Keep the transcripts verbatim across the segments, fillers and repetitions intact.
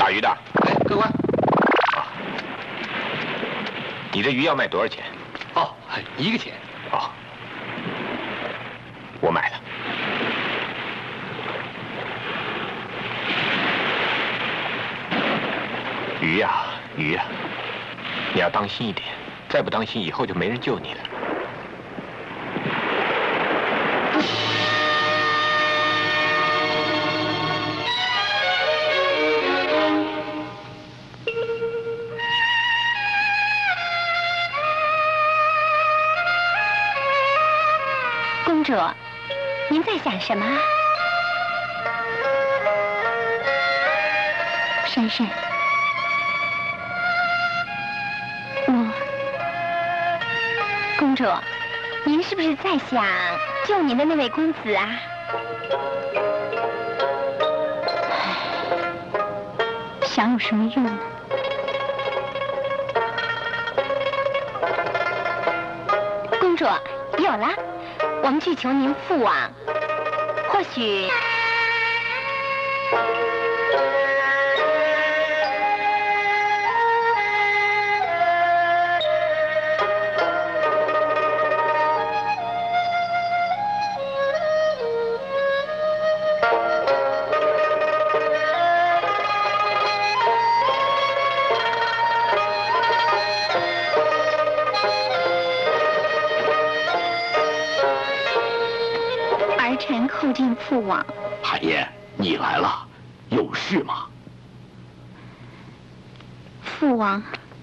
打鱼的。 哎，客官。 啊，你的鱼要卖多少钱？ 哦，一个钱。 哦，我买了。鱼呀、啊，鱼呀、啊，你要当心一点，再不当心，以后就没人救你了。 公主，您在想什么？婶婶，我，公主，您是不是在想救您的那位公子啊？想有什么用呢？公主，有了。 我们去求您父王，或许臣叩见父王。 海燕，你来了，有事吗？ 父王，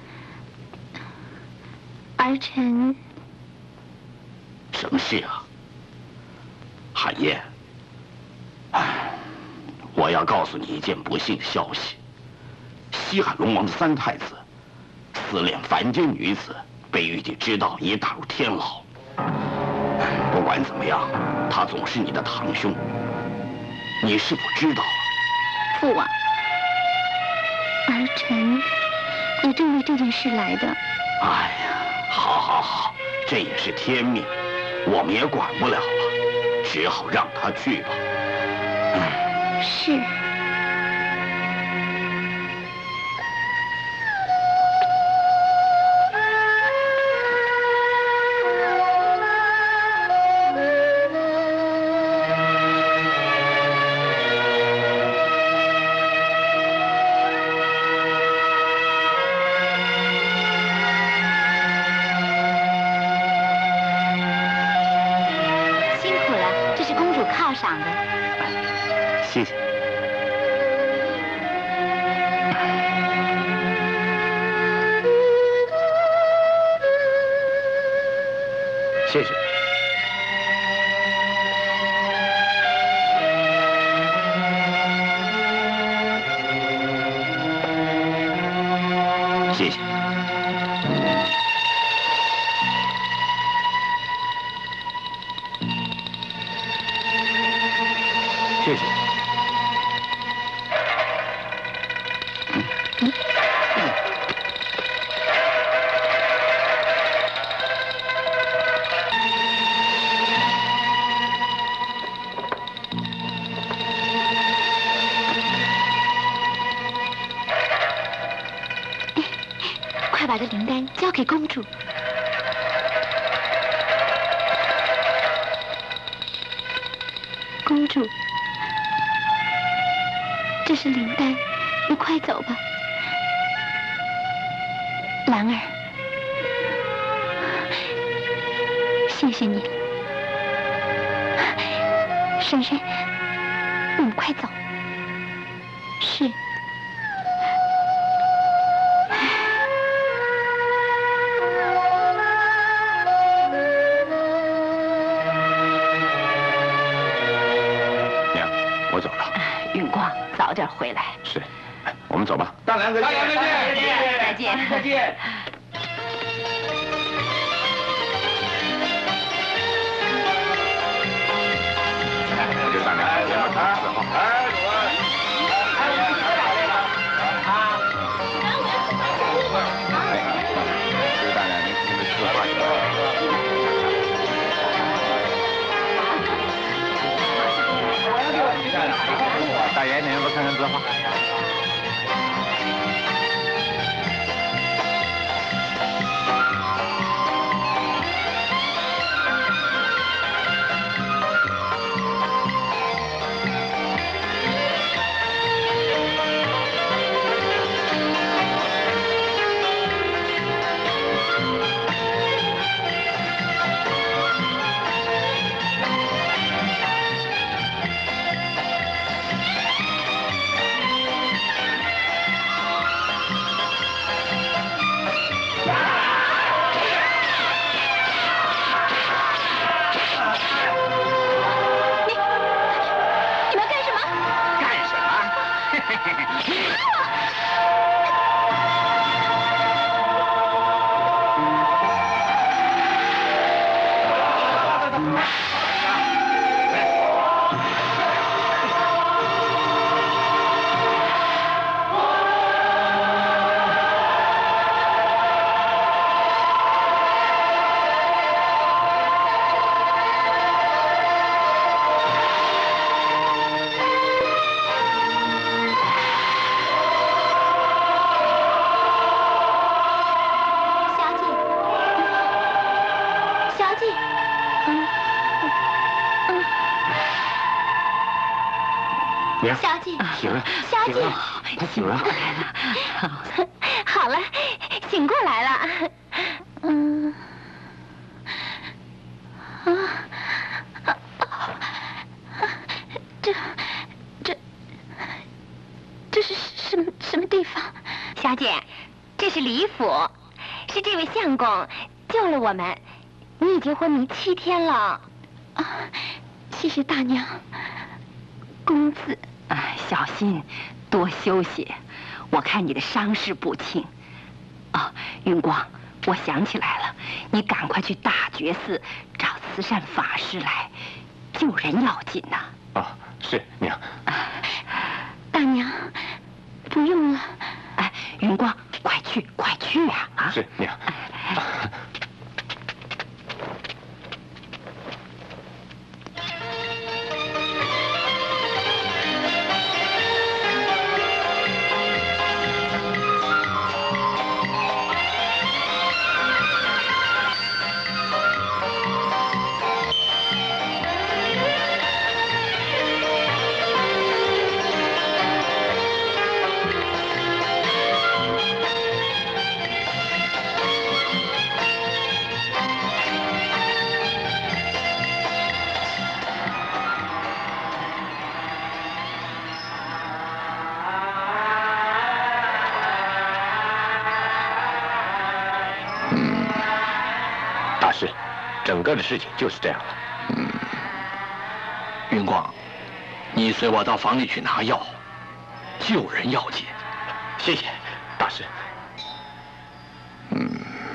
儿臣什么事啊？海燕，哎，我要告诉你一件不幸的消息：西海龙王的三太子私恋凡间女子，被玉帝知道，已打入天牢。 不管怎么样，他总是你的堂兄，你是否知道了？ 父王，儿臣也正为这件事来的。 哎呀，好，好，好，这也是天命，我们也管不了了，只好让他去吧。 嗯，是。 赏的， 谢谢。 谢谢。 谢谢。 谢谢。 嗯嗯、快把这灵丹交给公主。 公主，这是灵丹，你快走吧。兰儿，谢谢你。婶婶，我们快走。是。 我走了。 允光，早点回来。 是，我们走吧。 大娘再见，大娘再见， 再见， 再见。 就大娘，别忙看伺候。哎，走啊！哎，我们喝点这个啊。这个大娘，您您吃饭去吧。 大爷，您要不看看字画？ 小姐， 醒了， 小姐， 他醒了。 好了，醒过来了。嗯，啊，这，这，这是什么什么地方？小姐，这是李府，是这位相公救了我们。你已经昏迷七天了。啊，谢谢大娘。公子。 哎，小心，多休息。我看你的伤势不轻。哦，云光，我想起来了，你赶快去大觉寺找慈善法师来，救人要紧呐。 哦，是娘。 大娘，不用了。 哎，云光，快去，快去啊！啊， 是娘。整个的事情就是这样了。 嗯，云光，你随我到房里去拿药，救人要紧。 谢谢，大师。 嗯，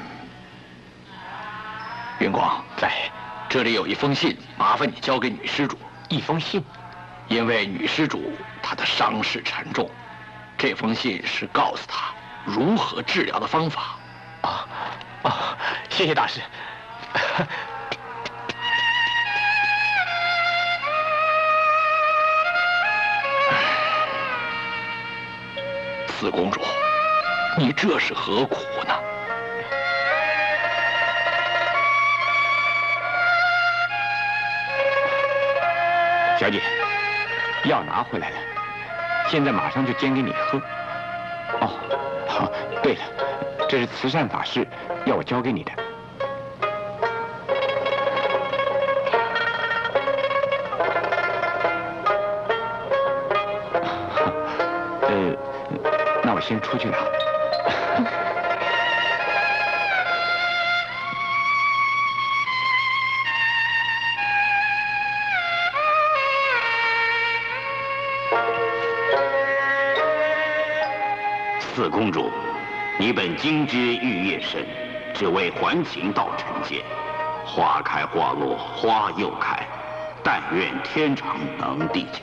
云光，在这里有一封信，麻烦你交给女施主。 一封信， 因为女施主她的伤势沉重，这封信是告诉她如何治疗的方法。 啊啊，谢谢大师。 四公主，你这是何苦呢？ 小姐，药拿回来了，现在马上就煎给你喝。哦，好，对了，这是慈善法师要我交给你的。呃，那我先出去了。 四公主，你本精知玉叶深，只为还情到尘间。花开花落，花又开，但愿天长能地久。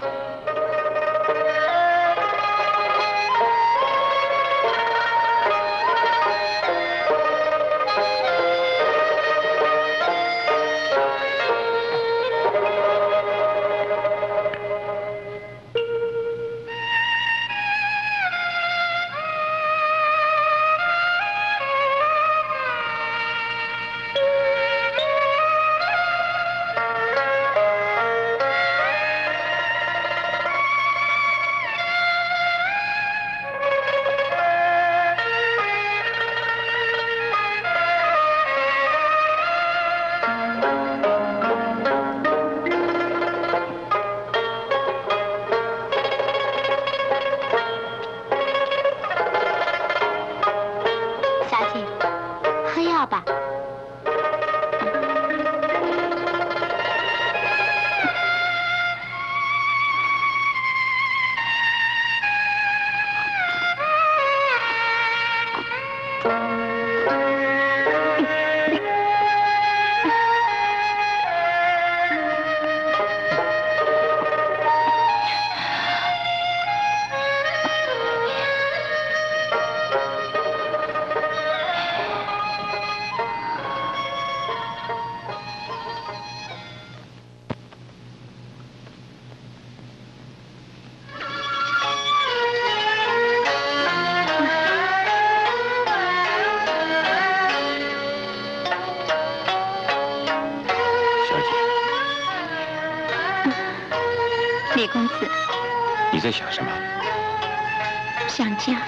你在想什么？ 想家。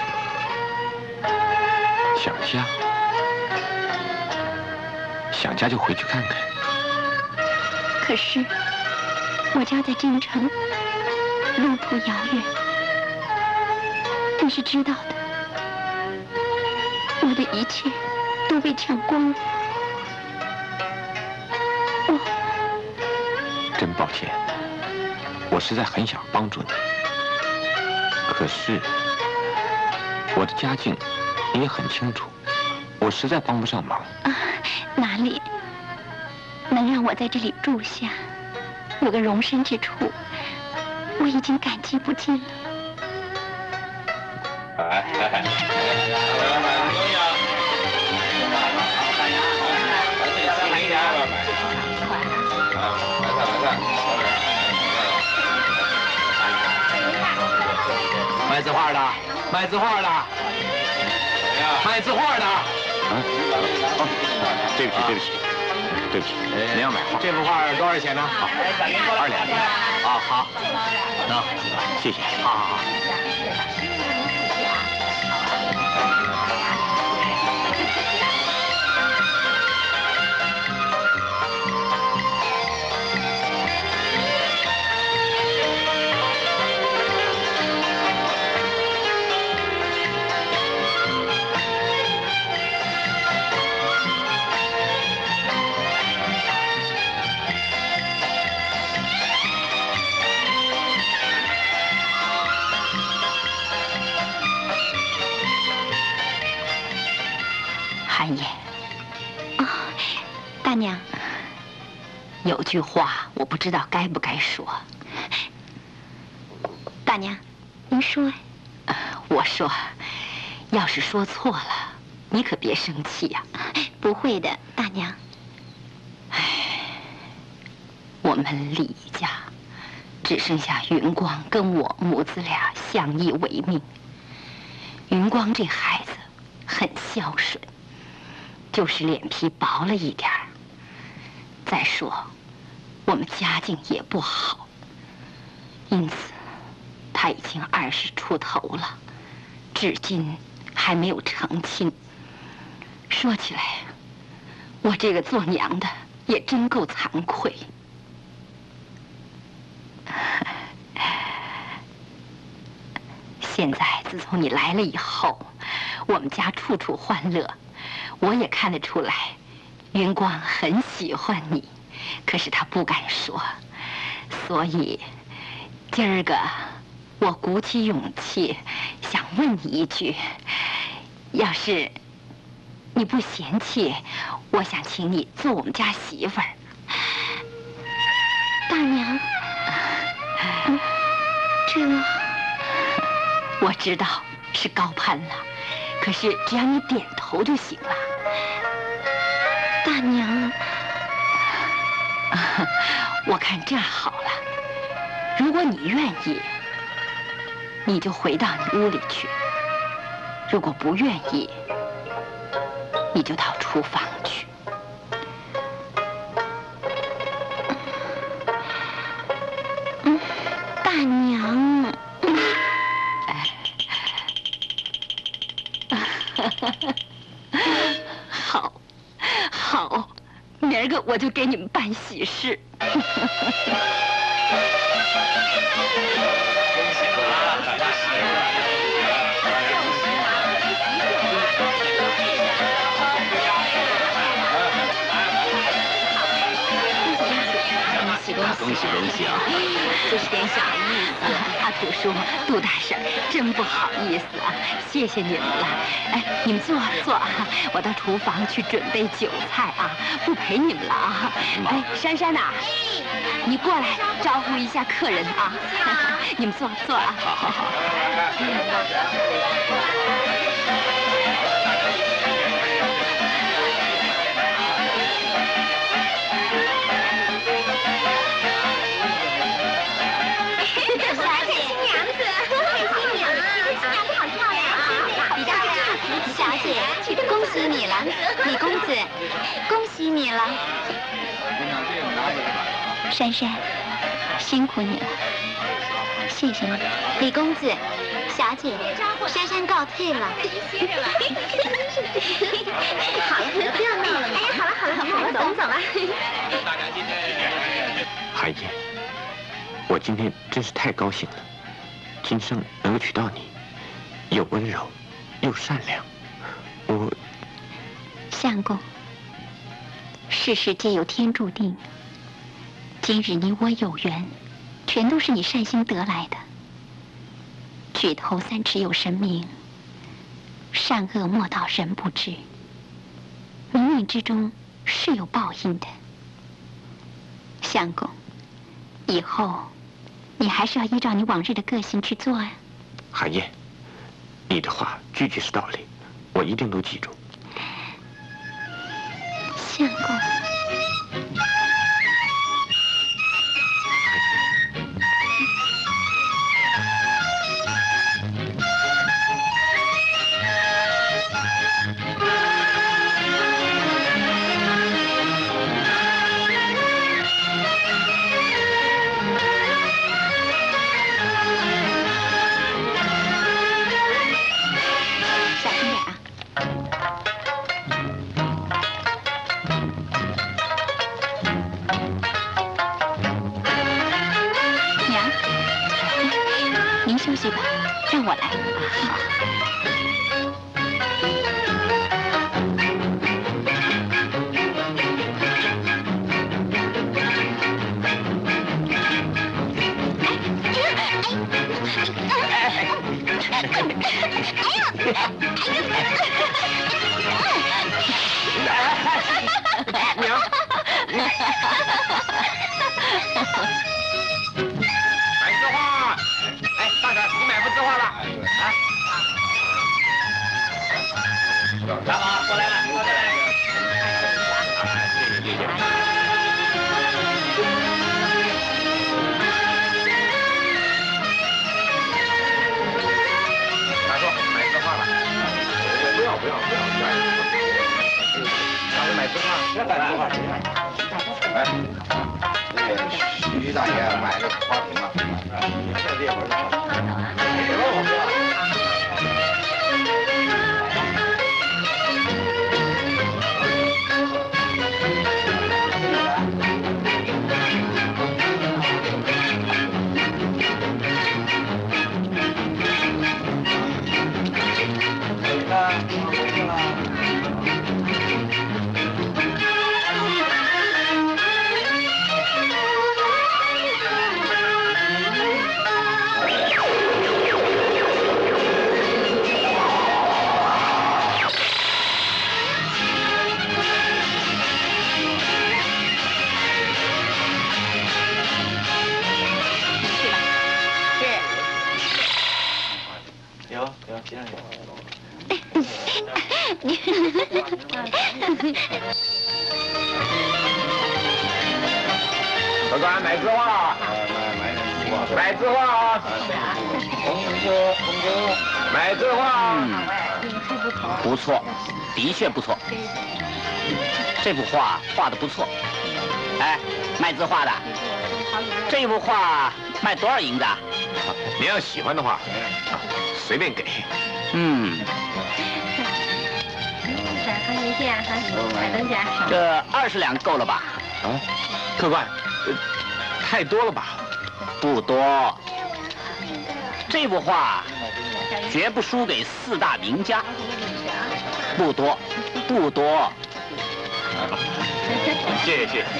想家？想家就回去看看。 可是我家在京城，路途遥远，你是知道的。我的一切都被抢光了。我真抱歉，我实在很想帮助你，可是我的家境你也很清楚，我实在帮不上忙。 啊，哪里能让我在这里住下，有个容身之处，我已经感激不尽了。 哎哎卖字画的，卖字画的，卖字画的。 啊，哦，对不起，对不起，对不起，您要买画？ 这幅画多少钱呢？ 好，二两。 啊，好，那谢谢。 好好好。 韩爷， 哦，大娘， 有句话我不知道该不该说。 大娘，您说呀。 呃我说，要是说错了，你可别生气呀。 不会的，大娘。 唉，我们李家只剩下云光跟我母子俩相依为命。云光这孩子很孝顺，就是脸皮薄了一点儿。再说，我们家境也不好，因此他已经二十出头了，至今还没有成亲。说起来，我这个做娘的也真够惭愧。现在自从你来了以后，我们家处处欢乐。我也看得出来，云光很喜欢你，可是他不敢说，所以今儿个我鼓起勇气想问你一句，要是你不嫌弃，我想请你做我们家媳妇儿。 大娘，嗯，这我知道是高攀了，可是只要你点头就行了。 大娘， 我看这样好了，如果你愿意，你就回到你屋里去；如果不愿意，你就到厨房去。 嗯，大娘。 好，好，明儿个我就给你们办喜事。 恭喜恭喜啊！ 这是点小意思啊，土叔、杜大婶，真不好意思啊，谢谢你们了。哎，你们坐坐啊，我到厨房去准备酒菜啊，不陪你们了啊。哎，珊珊呐，你过来招呼一下客人啊。你们坐坐啊。 好好好。 恭喜你了，李公子，恭喜你了。 珊珊，辛苦你了，谢谢你。李公子，小姐，珊珊告退了。好了，不要闹了。哎呀，好了好了，好了，走走了。 海燕，我今天真是太高兴了，今生能够娶到你，又温柔，又善良，我。 相公，世事皆有天注定，今日你我有缘，全都是你善心得来的。举头三尺有神明，善恶莫道人不知，冥冥之中是有报应的。相公，以后你还是要依照你往日的个性去做啊。 海燕，你的话句句是道理，我一定都记住。 相公。休息吧，让我来。 娘，买字画。哎，大婶，你买幅字画吧。啊。大妈，过来了，过来了。谢谢谢谢。大叔，买字画吧。不要不要不要，大叔买字画，别买字画，别买。哎，那个徐大爷买的花瓶啊，这这会儿。客官买字画，买字画啊！红哥，红哥，买字画。 嗯，不错，的确不错。这幅画画的不错。哎，卖字画的，这幅画卖多少银子啊？ 您要喜欢的话，随便给。嗯。 这二十两够了吧？ 啊，客官，呃，太多了吧？ 不多。这幅画绝不输给四大名家。不多，不多。 谢谢谢谢。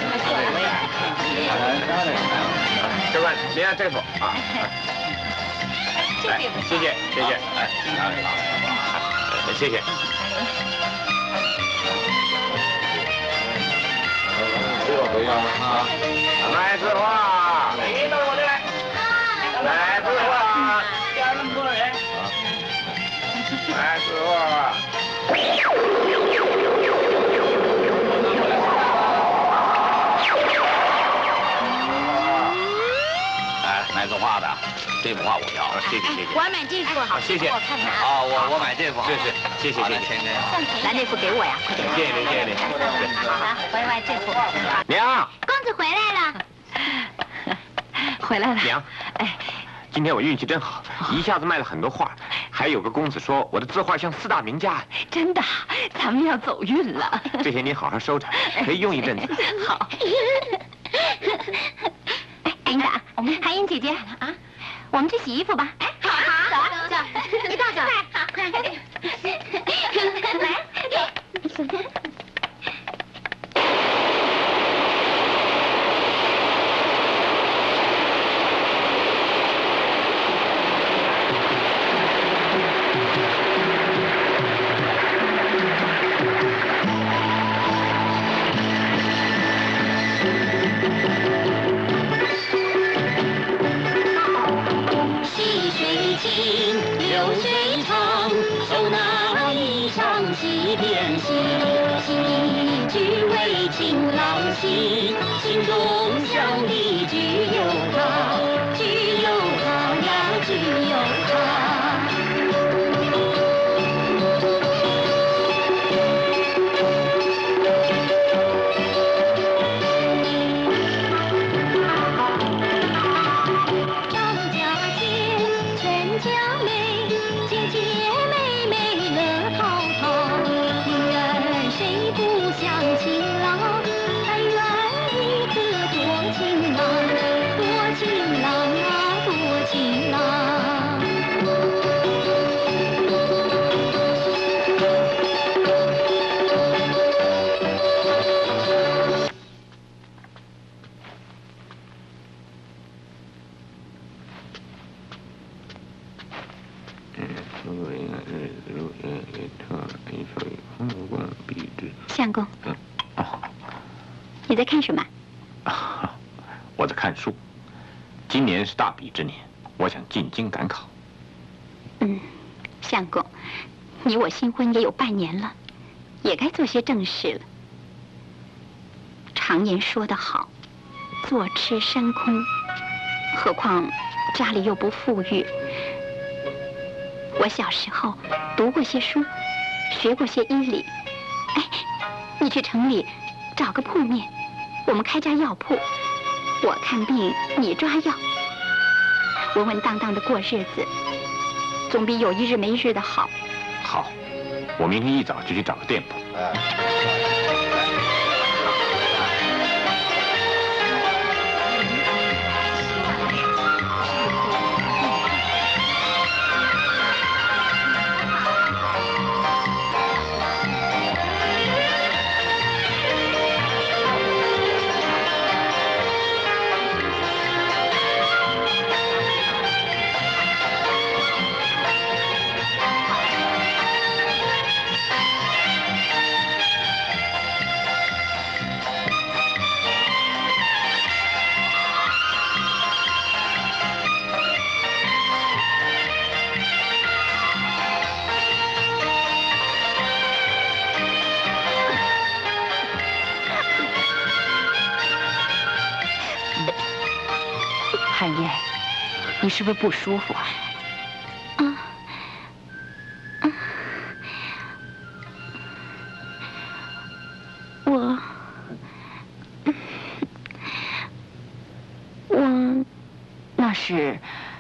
客官，您看这幅啊。来，谢谢谢谢，哎，谢谢。买字画，你到我这来。买字画，加那么多人。买字画。 哎，买字画的，这幅画我要， 谢谢谢谢。 我要买这幅，好， 谢谢。 我看看啊。 啊，我我买这幅， 是是，谢谢谢谢。 来，那幅给我呀，快点。 谢谢您谢谢您。 好的，我要买这幅。 娘， 公子回来了。 回来了。 娘， 哎， 今天我运气真好，一下子卖了很多画，还有个公子说我的字画像四大名家。 真的，咱们要走运了。 这些你好好收着，可以用一阵子。 好。 琳达，海英姐姐啊，我们去洗衣服吧。哎，好好，走啊，走，你倒走。好，来。 心中想的只有他，只有他呀，只有他。张家界，全家美，姐姐妹妹乐淘淘，宁愿谁不想情郎？情郎，多情郎啊，多情郎。 相公，你在看什么？ 我在看书。今年是大比之年，我想进京赶考。 嗯，相公，你我新婚也有半年了，也该做些正事了。常言说得好，坐吃山空，何况家里又不富裕。我小时候读过些书，学过些医理。哎，你去城里找个铺面，我们开家药铺。我看病，你抓药，稳稳当当的过日子，总比有一日没日的好。 好，我明天一早就去找个店铺。 汉燕，你是不是不舒服啊？ 啊，啊，我，我， 那是，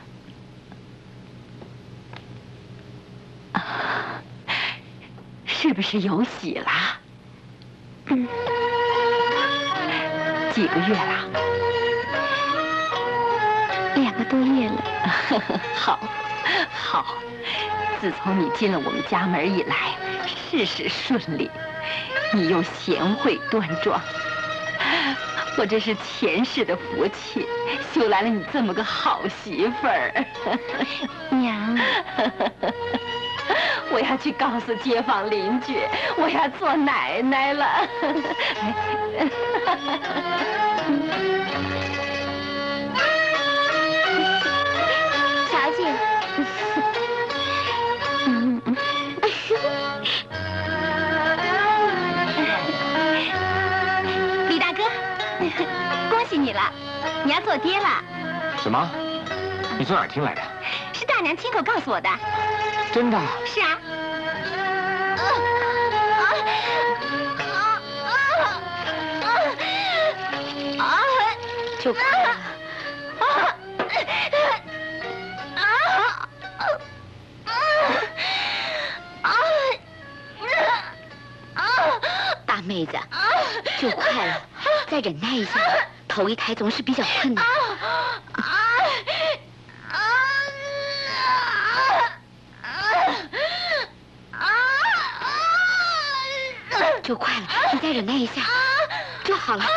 啊，是不是有喜了？ 嗯， 几个月了？ 两个多月了。 好，好。自从你进了我们家门以来，事事顺利，你又贤惠端庄，我这是前世的福气，修来了你这么个好媳妇儿。 娘， 我要去告诉街坊邻居，我要做奶奶了。 小姐，嗯，李大哥，恭喜你了，你要做爹了。 什么？你从哪儿听来的？ 是大娘亲口告诉我的。 真的？ 是啊。 就快了。 啊啊啊啊！ 大妹子，就快了，再忍耐一下。头一胎总是比较困难。就快了，你再忍耐一下就好了。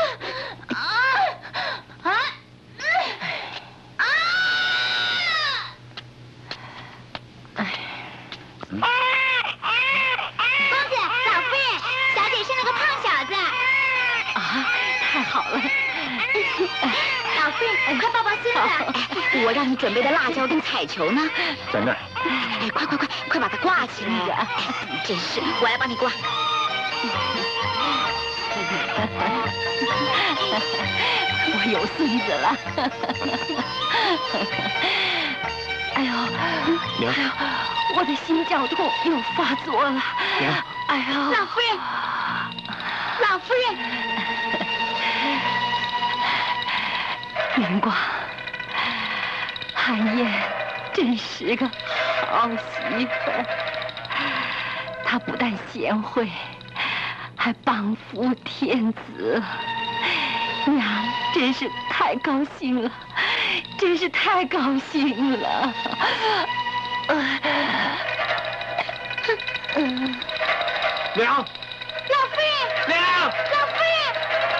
快抱抱孙子！哎，我让你准备的辣椒跟彩球呢？ 在那儿。 哎，快快快，快把它挂起来！哎，真是，我来帮你挂。我有孙子了。哎呦， 娘， 哎呦，我的心绞痛又发作了。 娘， 哎呦， 老夫人，老夫人。 明光，韩燕真是个好媳妇儿。她不但贤惠，还帮扶天子。娘真是太高兴了，真是太高兴了。 娘， 老夫人， 娘， 老夫人。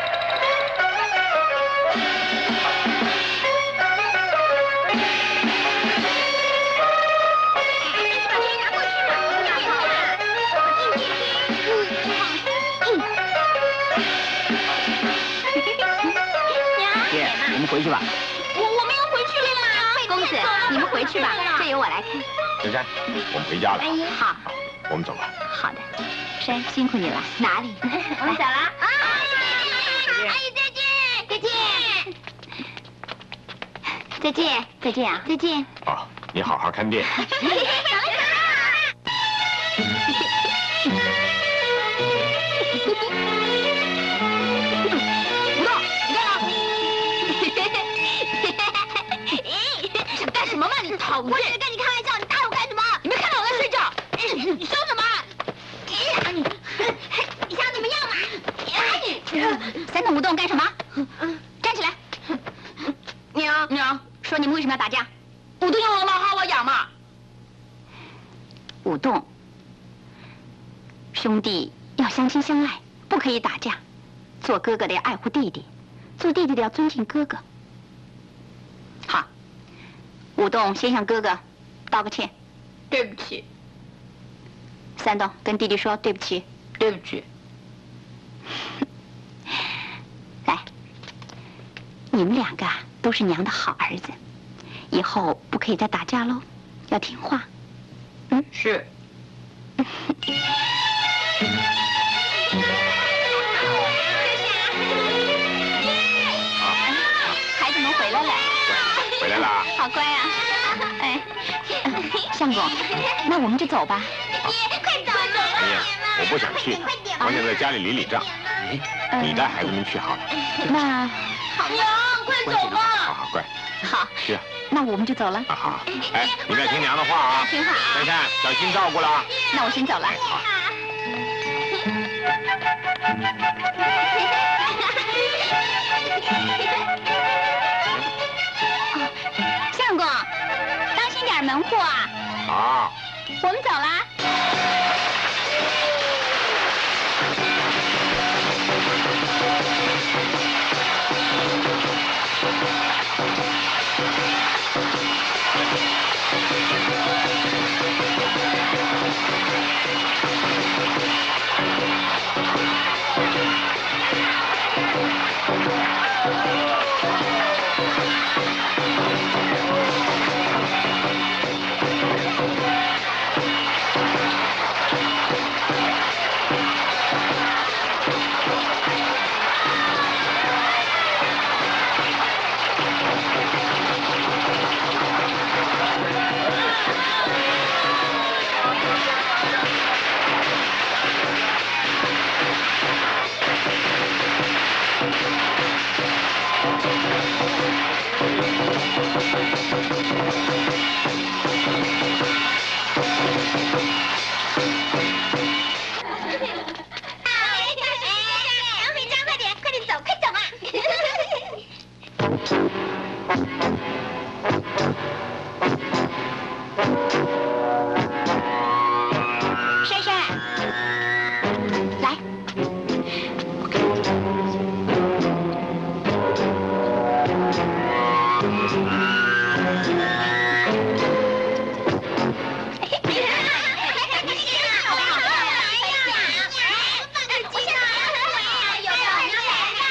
我们回去吧。 我我们要回去了呀， 公子，你们回去吧，这由我来看。 小山，我们回家了。 哎呀， 好， 我们走了。 好的。山，辛苦你了。哪里？ 我们走了。啊！阿姨再见，再见， 再见，再见啊， 再见。 哦，你好好看店。 我只是跟你开玩笑，你打我干什么？你没看到我在睡觉？你说什么？你你想怎么样嘛？ 三动不动干什么？站起来！娘娘，说你们为什么要打架？ 武动要我老好我养嘛。 武动，兄弟要相亲相爱，不可以打架。做哥哥的要爱护弟弟，做弟弟的要尊敬哥哥。好。武动先向哥哥道个歉， 对不起。 三动跟弟弟说对不起， 对不起。 来，你们两个啊都是娘的好儿子，以后不可以再打架喽，要听话。嗯， 是。 孩子们回来了。 回来了。 好乖啊！哎，相公，那我们就走吧。 爹，快走走吧！ 哎呀，我不想去，我想在家里理理账。你带孩子们去好了。 那好，娘，快走吧！ 好好乖。 好。 是啊。 那我们就走了。 啊好。哎，你们要听娘的话啊。 听话啊。 珊珊，小心照顾了。 那我先走了。 好。 相公，当心点门户啊！ 好， 我们走啦。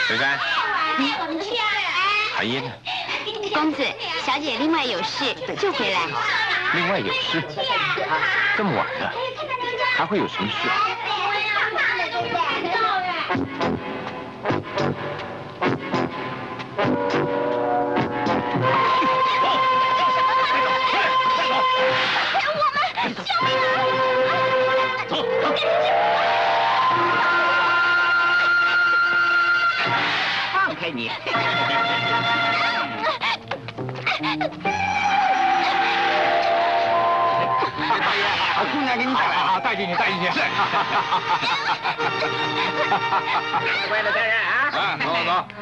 水山，韩嫣呢？ 公子，小姐另外有事，就回来。 另外有事？这么晚了，还会有什么事？ 放开你！大爷，把姑娘给你带来， 好，带进去，带进去。是。 乖的大人啊！ 啊，走走走。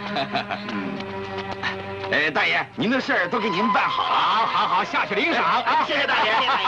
哎，大爷，您的事儿都给您办好了。 好，好，好，下去领赏啊！ 谢谢大爷。谢谢大爷。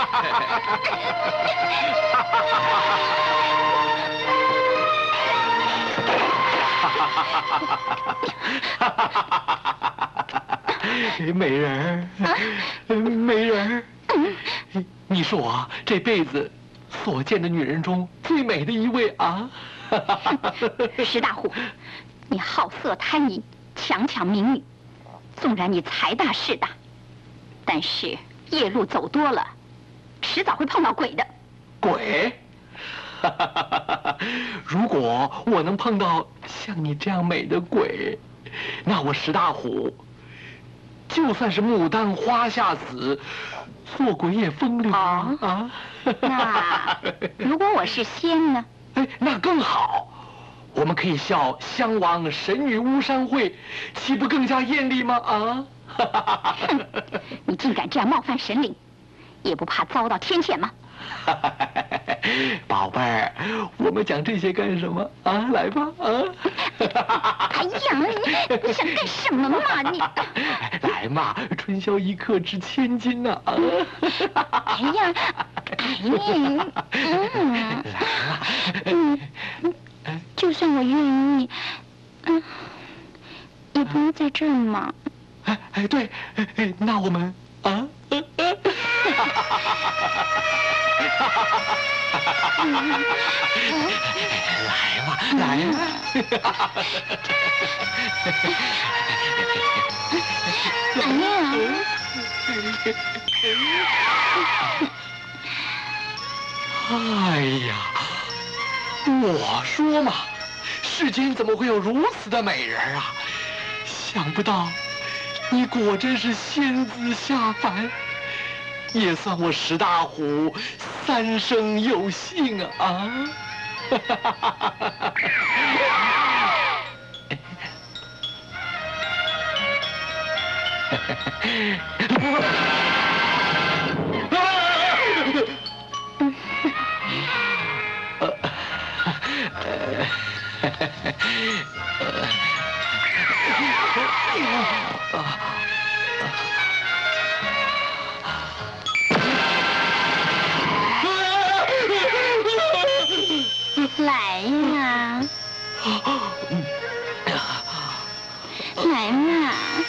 美人儿，美人儿，你是我这辈子所见的女人中最美的一位啊！ 石大虎，你好色贪淫，强抢民女，纵然你财大势大，但是夜路走多了，迟早会碰到鬼的。 鬼？如果我能碰到像你这样美的鬼，那我石大虎就算是牡丹花下死，做鬼也风流啊！啊那如果我是仙呢？ 哎，那更好，我们可以效襄王神女巫山会，岂不更加艳丽吗？啊！ 哼，你竟敢这样冒犯神灵，也不怕遭到天谴吗？ 宝贝儿，我们讲这些干什么啊？来吧，啊！ 哎呀，你你想干什么嘛你？ 来嘛，春宵一刻值千金呐！啊！ 哎呀，哎你，嗯，嗯，就算我愿意，嗯，也不能在这儿嘛。 哎哎，对，哎，那我们啊。来吧，来吧！ 哎呀！ 哎呀，我说嘛，世间怎么会有如此的美人啊？想不到，你果真是仙子下凡。也算我石大虎三生有幸啊！ 来呀，来嘛！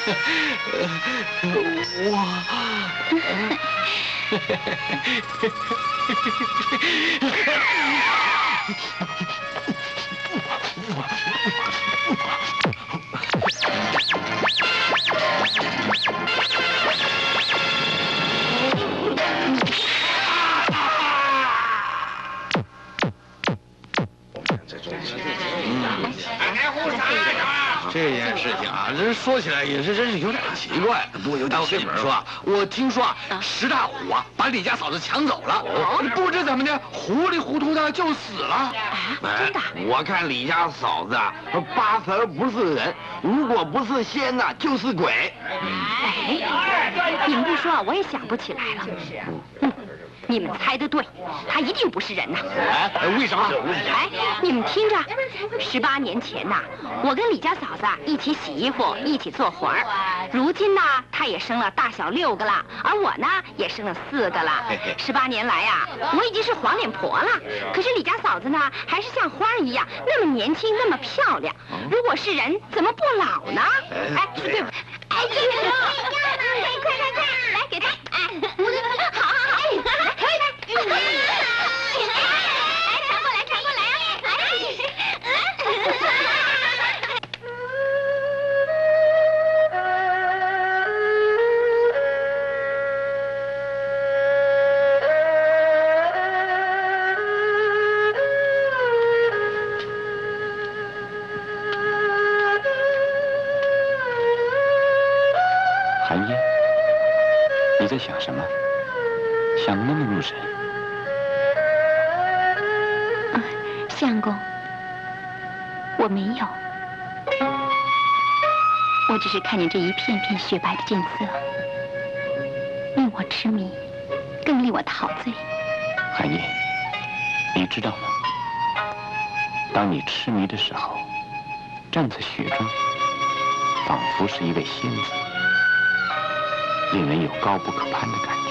这件事情啊，这说起来也是真是有点奇怪。不过有点邪门。我跟你们说啊，我听说啊，石大虎啊把李家嫂子抢走了，不知怎么的，糊里糊涂的就死了。 真的？ 我看李家嫂子啊，八成不是人，如果不是仙呐，就是鬼。 哎，你们不说，我也想不起来了。嗯。你们猜得对，他一定不是人呐！ 哎，为什么？ 哎，你们听着，十八年前呐，我跟李家嫂子一起洗衣服，一起做活儿。如今呢，她也生了大小六个了，而我呢，也生了四个了。十八年来呀，我已经是黄脸婆了，可是李家嫂子呢，还是像花一样，那么年轻，那么漂亮。如果是人，怎么不老呢？哎，是对不？哎，对对对，快快快，来给他，哎，好好好，哎，来。来，传过来，传过来啊！ 在想什么？想得那么入神。 啊，相公，我没有，我只是看见这一片片雪白的景色，令我痴迷，更令我陶醉。 海燕，你知道吗？当你痴迷的时候，站在雪中，仿佛是一位仙子，令人有高不可攀的感觉。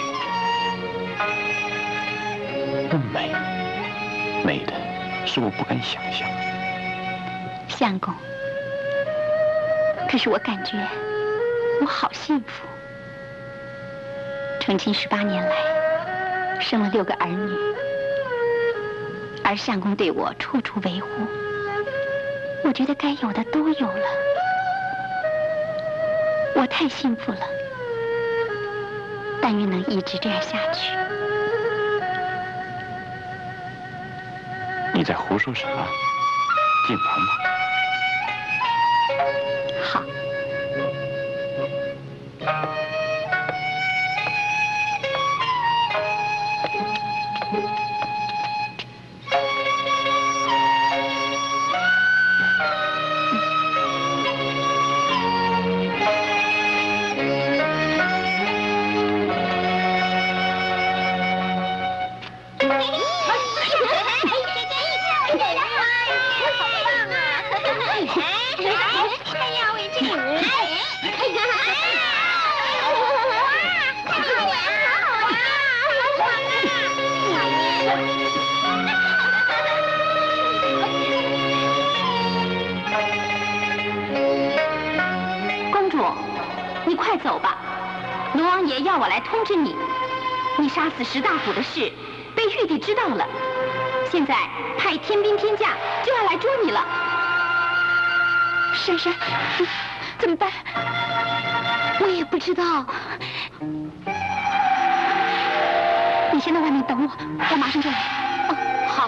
那美，美的是我不敢想象。 相公，可是我感觉我好幸福。成亲十八年来，生了六个儿女，而相公对我处处维护，我觉得该有的都有了，我太幸福了。但愿能一直这样下去。 你在胡说什么？进房吧。 好。走吧，龙王爷要我来通知你，你杀死石大虎的事被玉帝知道了，现在派天兵天将就要来捉你了。珊珊，怎么办？我也不知道。你先在外面等我，我马上就来。哦，好。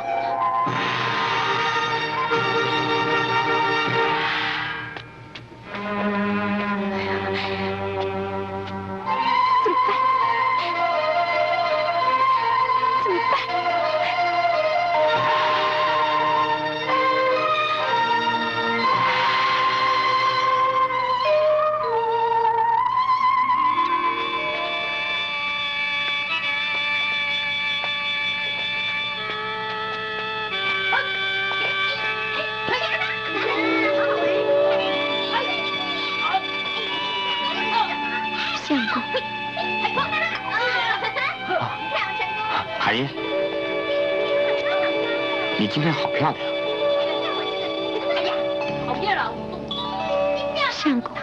你今天好漂亮！ 哎呀，好漂亮！ 相公，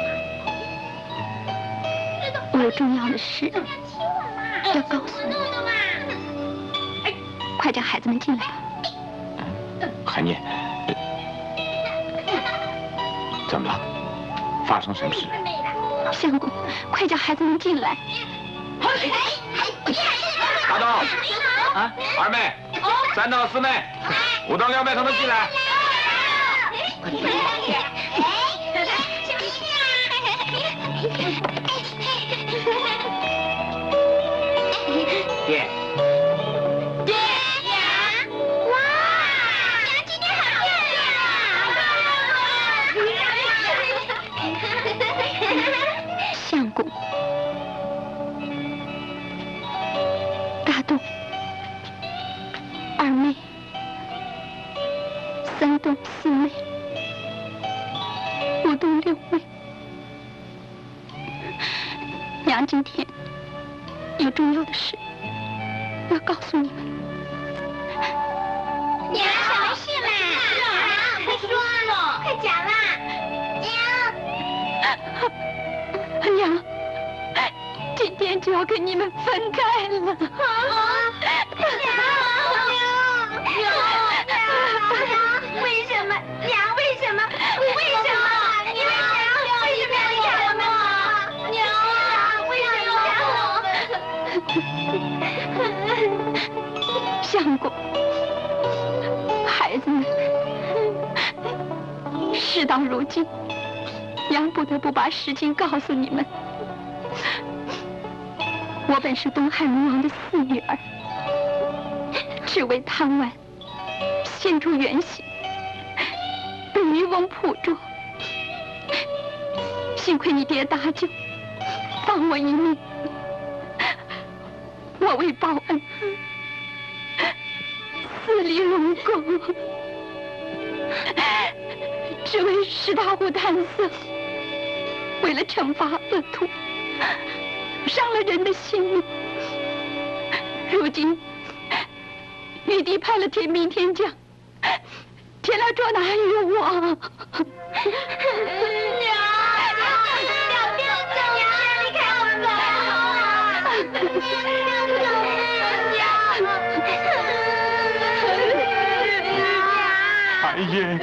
我有重要的事要告诉你，快叫孩子们进来吧。 海念，怎么了？发生什么事？ 相公，快叫孩子们进来。 大东，啊，二妹，三到四妹，五到六妹，他们进来。爹。 爹娘，哇，娘今天好漂亮！ 相公。大洞、二妹、三洞、四妹、五洞、六妹，娘今天有重要的事要告诉你们。 娘，什么事嘛？娘，快说了，快讲啦！ 娘，娘。今天就要跟你们分开了。啊！ 娘，娘，娘，为什么？娘，为什么？为什么？娘，为什么要离开我们啊？娘，为什么？ 相公，孩子们，事到如今，娘不得不把实情告诉你们。 我本是东汉龙王的四女儿，只为贪玩，现出原形，被渔翁捕捉。幸亏你爹搭救，放我一命。我为报恩，自立龙宫，只为识大户贪色，为了惩罚恶徒，伤了人的性命。如今玉帝派了天兵天将前来捉拿于我。娘，娘，娘，别走呀！离开我吧！ 海燕，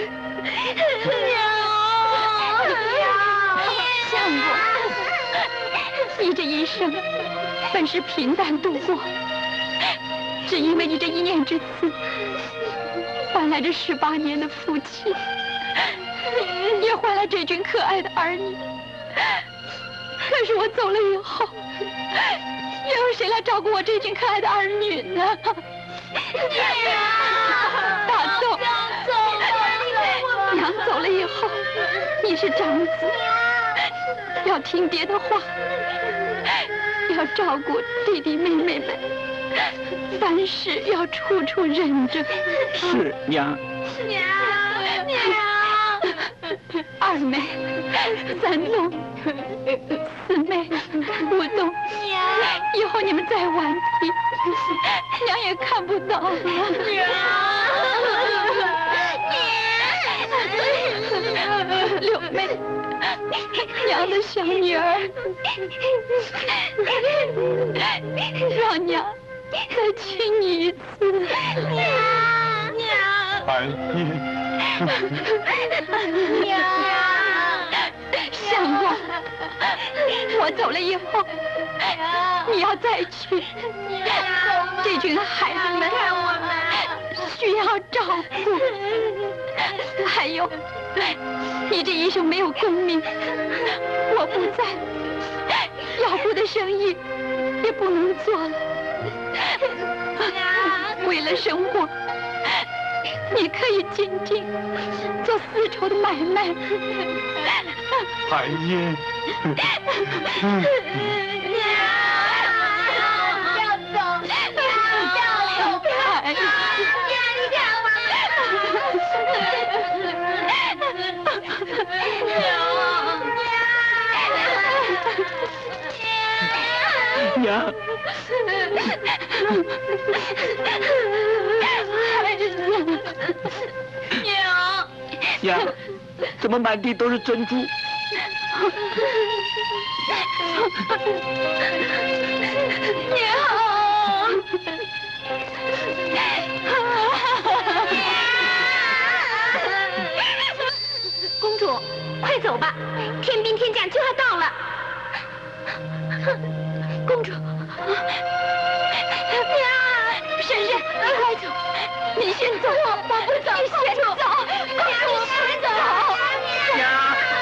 相公，你这一生本是平淡度过，只因为你这一念之慈，换来这十八年的夫妻，也换来这群可爱的儿女。可是我走了以后，又有谁来照顾我这群可爱的儿女呢？大豆，娘走了以后，你是长子，要听爹的话，要照顾弟弟妹妹们，凡事要处处忍着。 是娘。 娘，娘，二妹、三东、四妹、五东，以后你们再顽皮，娘也看不到了。娘，六妹，娘的小女儿，让娘再亲你一次。娘，娘， 海燕。 娘，相公，我走了以后，你要再去。这群孩子们需要照顾，还有你这一生没有功名，我不在，药铺的生意也不能做了。为了生活，你可以静静做丝绸的买卖。 海燕， 娘，不要走，不要走，海燕，你干嘛？娘， 娘。 孩子，娘， 娘，怎么满地都是珍珠？ 娘，公主，快走吧，天兵天将就要到了。公主，娘，婶婶，你快走，你先走，我不走，你先走，公主，我先走。 娘，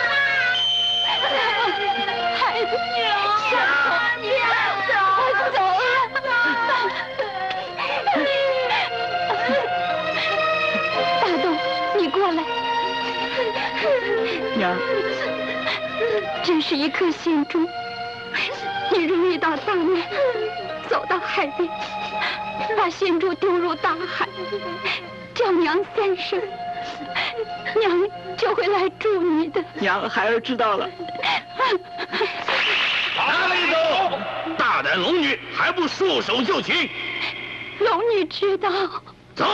孩子，娘，你别走，我走了。大东，你过来。 娘， 真是一颗心珠。你如遇到大难，走到海边，把仙珠丢入大海，叫娘三声，娘就会来助你的。 娘，孩儿知道了。 哪里走？大胆龙女还不束手就擒！ 龙女知道。 走。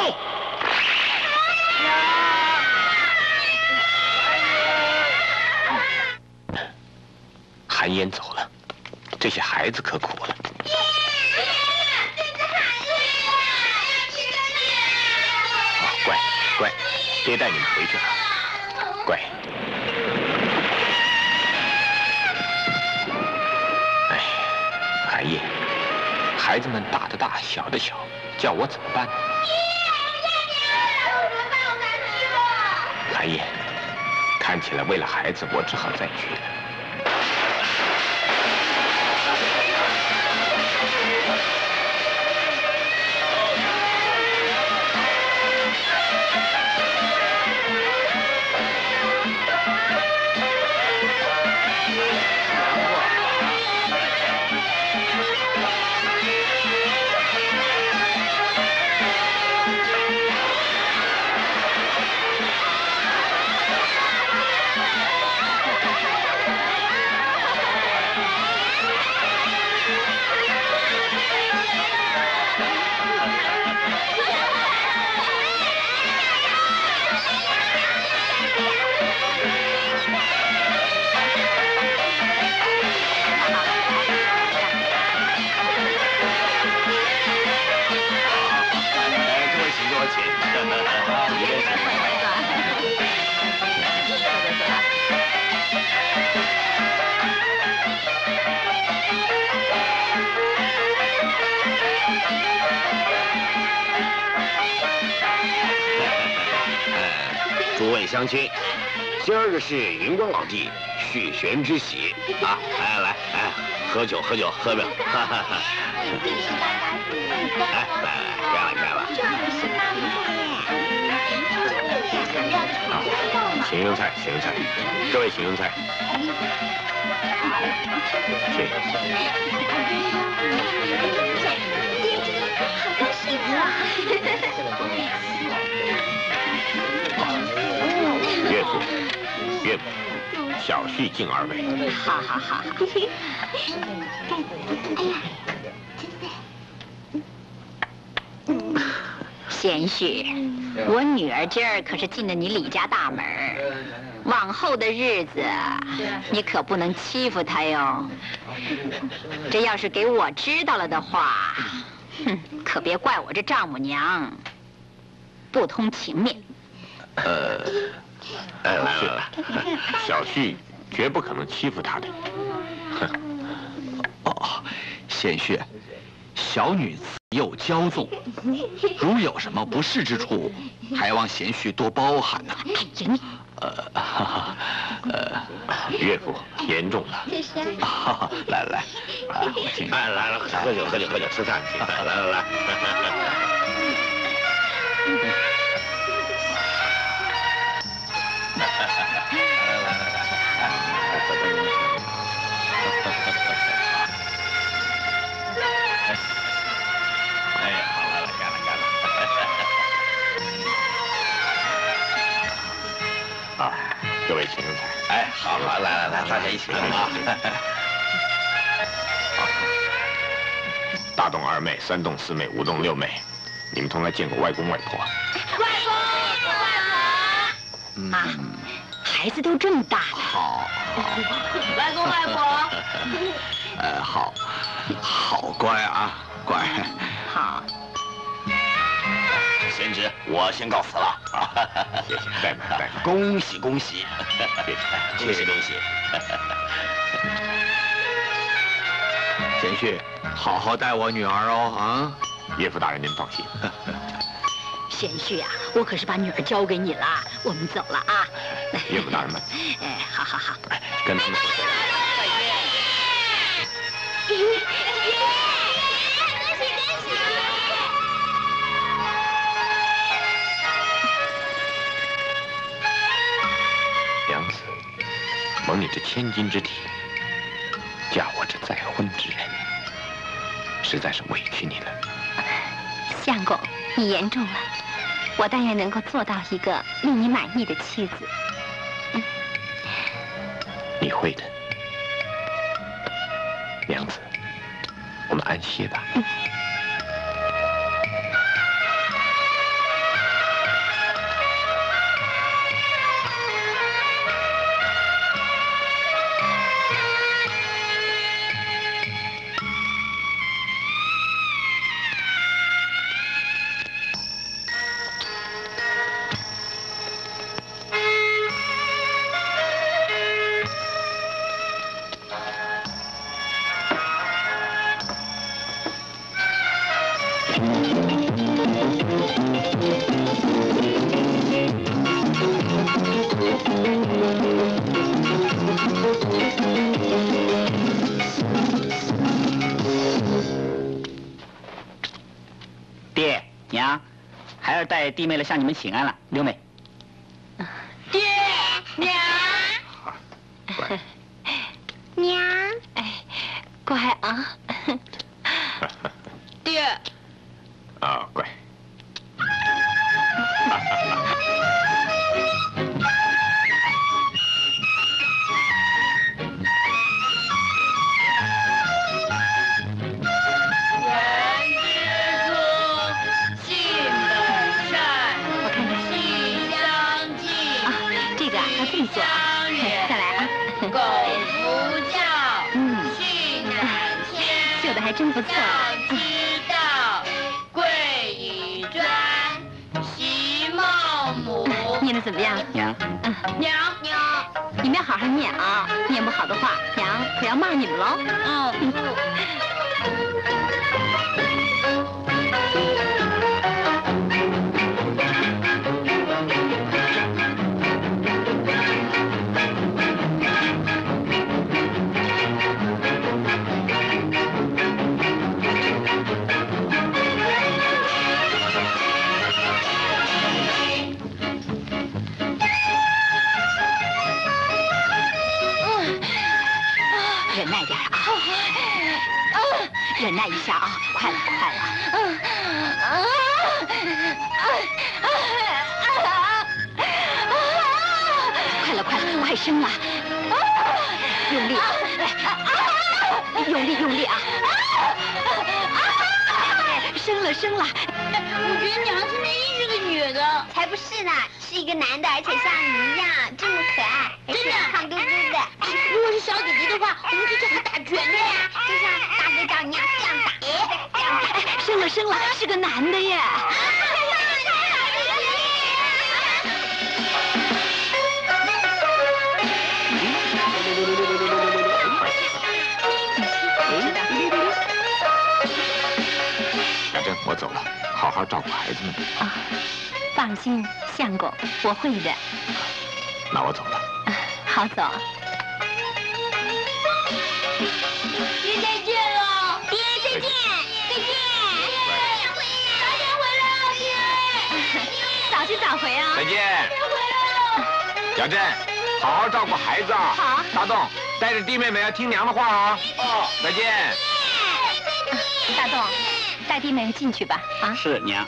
韩嫣走了，这些孩子可苦了。哦，乖乖，爹带你们回去了，乖。哎，韩嫣，孩子们打的大，小的小，叫我怎么办呢？韩嫣，看起来为了孩子，我只好再去了。 诸位乡亲，今儿个是云光老弟续弦之喜啊！来来哎，喝酒喝酒喝吧！哈哈哈！来来来，干了干了！请用菜，请用菜，各位请用菜。谢谢。 好高兴啊！ 岳父，岳父，小婿敬二位。 好好好好。贤婿，我女儿今儿可是进了你李家大门，往后的日子你可不能欺负她哟。这要是给我知道了的话，哼，可别怪我这丈母娘不通情面。 呃，哎，来来来，小婿绝不可能欺负他的。 哦，贤婿，小女子幼骄纵，如有什么不适之处，还望贤婿多包涵呐。 哎呀你， 呃，哈哈，呃， 岳父严重了。 谢谢。 啊，来来，啊，我请。 哎，来了，喝酒喝酒喝酒，吃饭去。来来来。各位请用餐。 哎，好好，来来来，大家一起来啊！ 大洞二妹、三洞四妹、五洞六妹，你们从来见过外公外婆？ 外公，外婆。 啊，孩子都这么大了。 好， 外公外婆。 呃，好，好乖啊，乖。 好。 贤侄，我先告辞了啊！谢谢，拜拜拜拜，恭喜恭喜，谢谢恭喜。 贤婿，好好待我女儿哦啊！ 岳父大人您放心。 贤婿啊，我可是把女儿交给你了，我们走了啊。 岳父大人们， 哎，好好好， 跟他们说再见。娘子，蒙你这千金之体，嫁我这再婚之人，实在是委屈你了。 相公，你言重了，我但愿能够做到一个令你满意的妻子。嗯， 你会的，娘子，我们安歇吧。 嗯爹娘，孩儿带弟妹来向你们请安了。六妹， 爹娘， 乖， 娘，哎，乖啊。爹， 啊，乖。 再来啊！狗不叫，嗯，训难牵，绣的还真不错。知道，贵以专，习怎么样？ 娘， 嗯，娘娘，你们要好好念啊，念不好的话，娘可要骂你们喽。嗯。 忍耐点啊！忍耐一下啊！快了，快了！快了，快了，快生了！用力，用力，用力啊！生了，生了！ 我觉得娘是没意是个女的，才不是呢，是一个男的，而且像你一样这么可爱，真的胖嘟嘟的。如果是小弟弟的话，我们就叫他打拳的呀，就像大哥找娘这样打，这样打。 生了，生了，是个男的耶！ 小珍，我走了，好好照顾孩子们。 啊，放心，相公，我会的。 那我走了。 啊，好走。爹再见了，爹再见，再见。早点回来啊，爹。早去早回啊。 再见。 回来。 小珍，好好照顾孩子啊。 好。 大栋，带着弟妹们要听娘的话啊。哦，再见。 大栋，带弟妹们进去吧。啊。 是娘。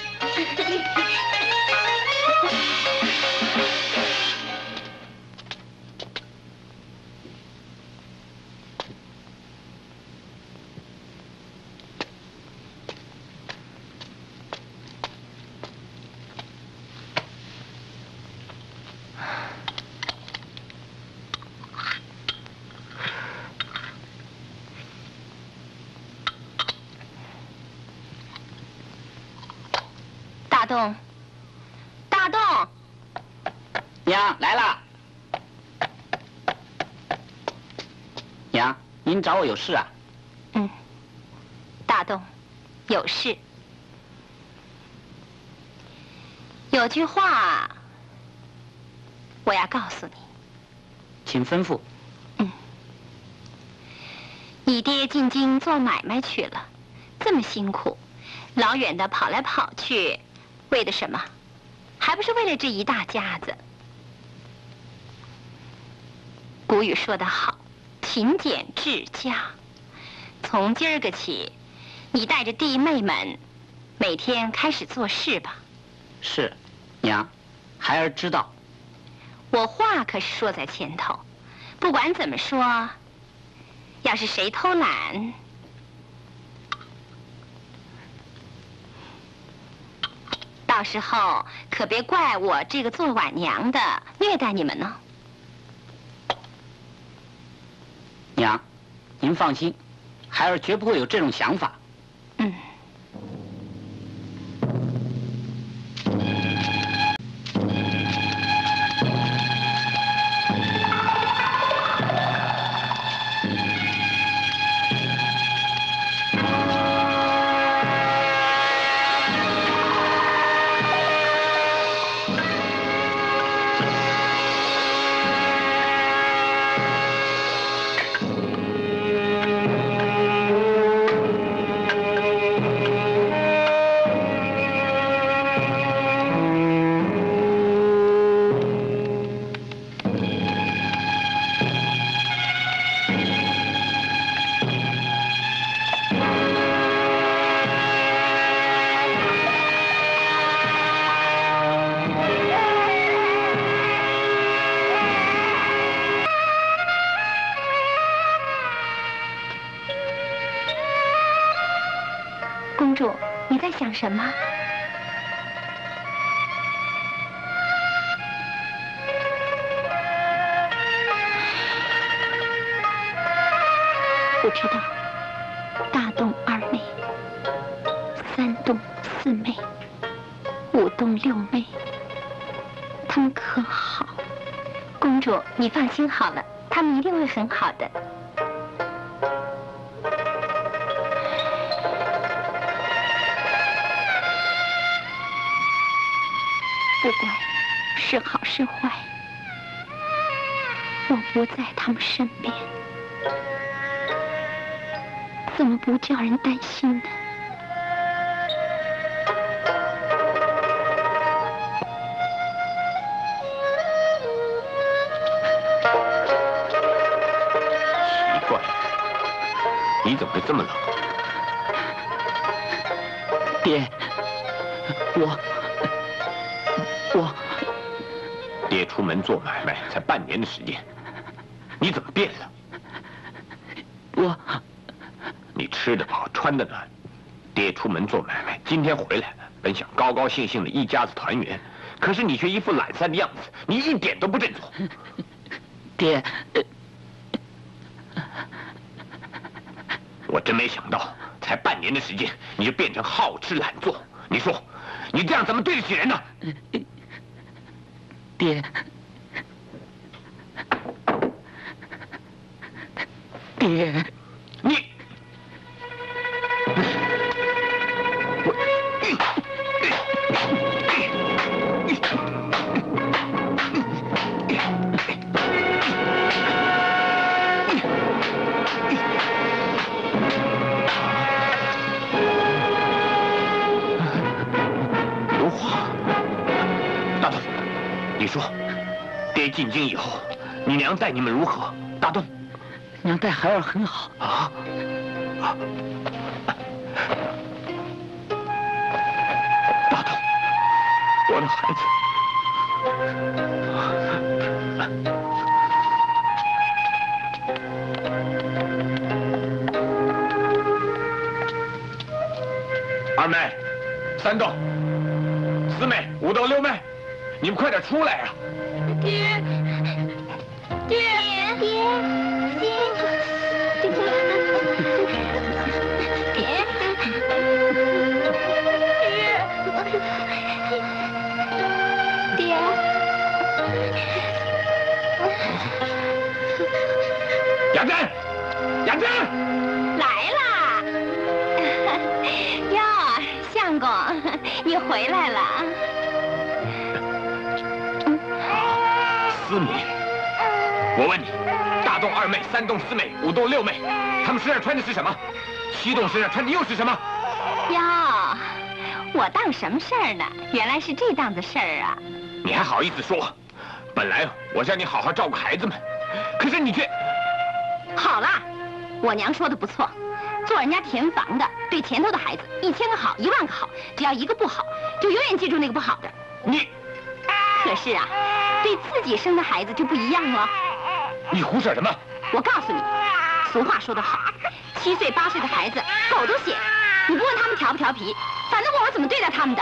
大栋，大栋， 娘来了。娘，您找我有事啊？ 嗯，大栋，有事。有句话我要告诉你。 请吩咐。 嗯，你爹进京做买卖去了，这么辛苦，老远的跑来跑去，为的什么？还不是为了这一大家子。古语说得好，勤俭治家。从今儿个起，你带着弟妹们，每天开始做事吧。 是，娘，孩儿知道。 我话可是说在前头，不管怎么说，要是谁偷懒，到时候可别怪我这个做晚娘的虐待你们呢。 娘，您放心，孩儿绝不会有这种想法。 嗯。公主，你在想什么？不知道。大洞二妹，三洞四妹，五洞六妹， 他们可好。公主，你放心好了，他们一定会很好的。不管是好是坏，我不在他们身边，怎么不叫人担心呢？ 奇怪，你怎么会这么冷？ 爹，我我爹出门做买卖才半年的时间，你怎么变了？ 我你吃得饱，穿得暖。爹出门做买卖，今天回来了，本想高高兴兴的一家子团圆，可是你却一副懒散的样子，你一点都不振作。 爹，呃我真没想到，才半年的时间，你就变成好吃懒做。你说，你这样怎么对得起人呢？ 爹，爹， 你，如花，大东，你说，爹进京以后，你娘待你们如何？大东。 娘待孩儿很好啊！大东，我的孩子，二妹、三洞、四妹、五洞、六妹，你们快点出来啊！ 爹，爹，爹，爹。爹， 雅珍，雅珍， 来啦！哟，相公，你回来了。 四妹，我问你，大洞二妹、三洞四妹、五洞六妹，她们身上穿的是什么？七洞身上穿的又是什么？ 哟，我当什么事儿呢？原来是这档子事儿啊！ 你还好意思说？本来我让你好好照顾孩子们，可是你却…… 好啦，我娘说的不错，做人家田房的，对前头的孩子一千个好，一万个好，只要一个不好，就永远记住那个不好的。 你， 可是啊，对自己生的孩子就不一样了。 你胡扯什么？ 我告诉你，俗话说得好，七岁八岁的孩子狗都嫌。你不问他们调不调皮，反正问我怎么对待他们的。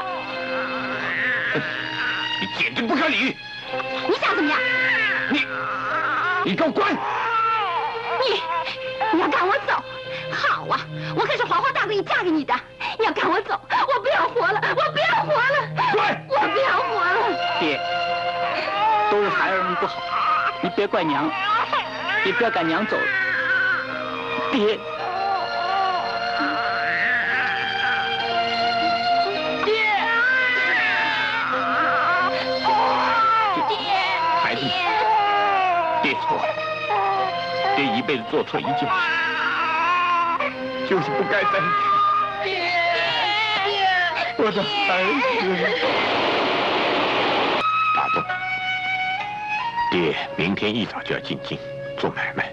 你简直不可理喻！ 你想怎么样？ 你，你给我滚！ 你，你要赶我走？好啊，我可是黄花大闺女嫁给你的。你要赶我走，我不要活了，我不要活了！ 滚！ 我不要活了！ 爹，都是孩儿们不好，你别怪娘，也不要赶娘走。爹。 孩子们，爹错了，爹一辈子做错一件事，就是不该在一起。我的孩子，大东，爹明天一早就要进京做买卖。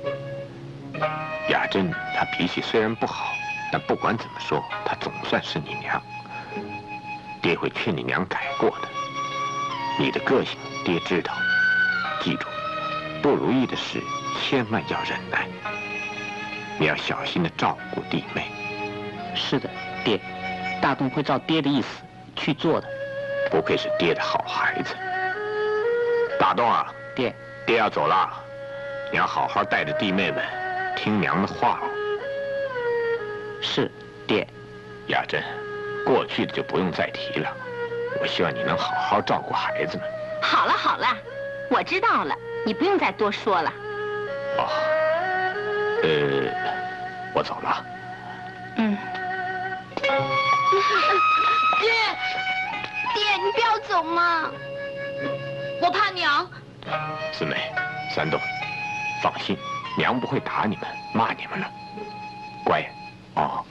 雅珍她脾气虽然不好，但不管怎么说，她总算是你娘。爹会劝你娘改过的。你的个性，爹知道。记住，不如意的事千万要忍耐。你要小心的照顾弟妹。 是的，爹，大东会照爹的意思去做的。 不愧是爹的好孩子。大东啊， 爹， 爹要走了，你要好好带着弟妹们听娘的话哦。 是，爹。 雅珍，过去的就不用再提了。我希望你能好好照顾孩子们， 好了好了，我知道了，你不用再多说了。 哦，呃，我走了。 嗯。 爹，爹，你不要走嘛！我怕娘。 四妹、三豆，放心，娘不会打你们、骂你们了。乖，哦。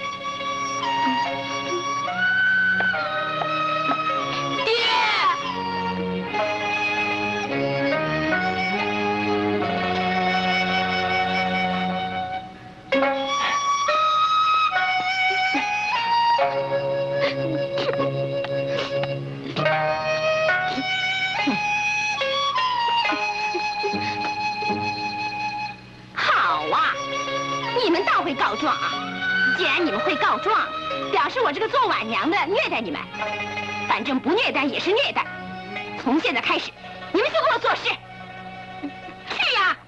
告状啊！既然你们会告状，表示我这个做晚娘的虐待你们。反正不虐待也是虐待。从现在开始，你们就给我做事。去呀！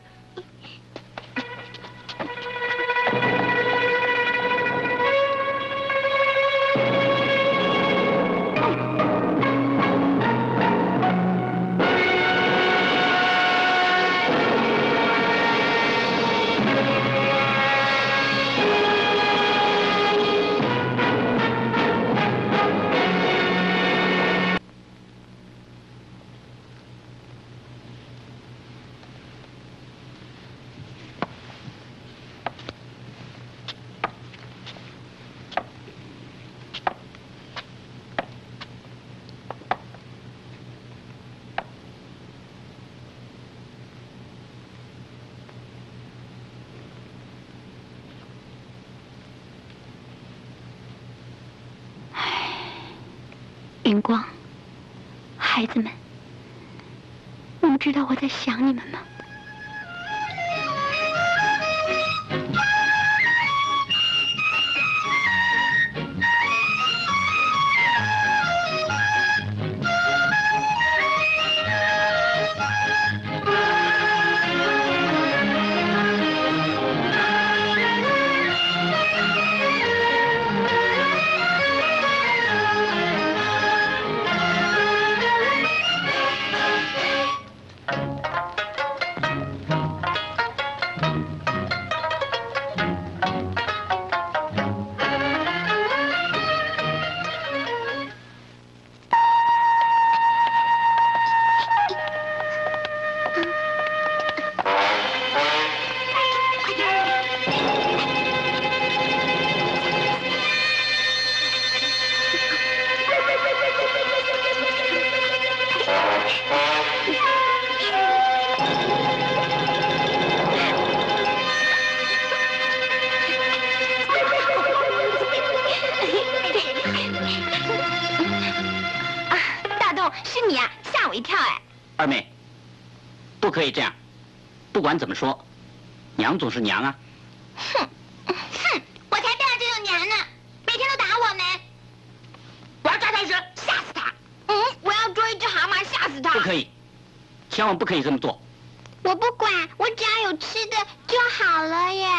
云光，孩子们，你们知道我在想你们吗？ 不可以这样，不管怎么说，娘总是娘啊。 哼，哼，我才不要这种娘呢！每天都打我们。 我要抓他一只，吓死他。 嗯，我要捉一只蛤蟆，吓死他。 不可以，千万不可以这么做。 我不管，我只要有吃的就好了耶。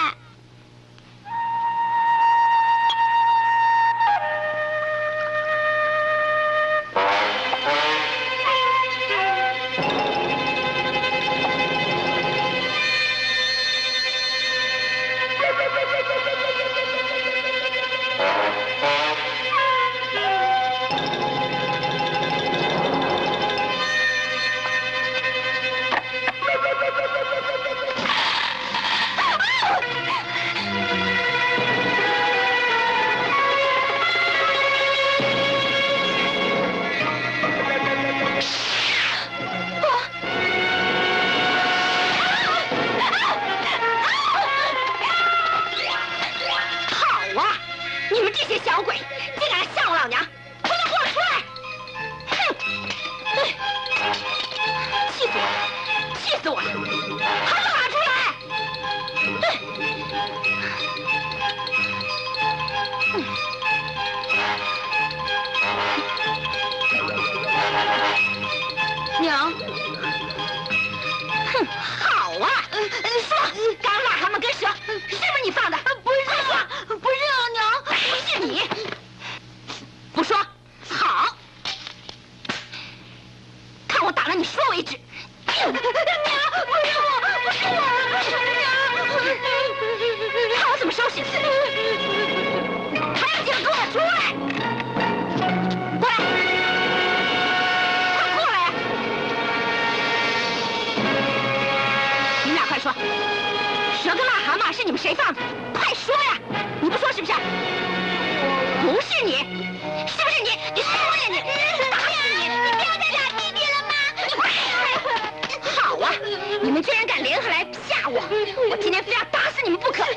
了你说为止。娘，不是我，不是我，娘，看我怎么收拾你！还有几个给我出来！过来，快过来呀！你们俩快说，蛇跟癞蛤蟆是你们谁放的？快说呀！你不说是不是？不是你，是不是你？你说呀你！打死你！你不要再打弟弟了吗？好啊！你们居然敢联合来吓我！我今天非要打死你们不可！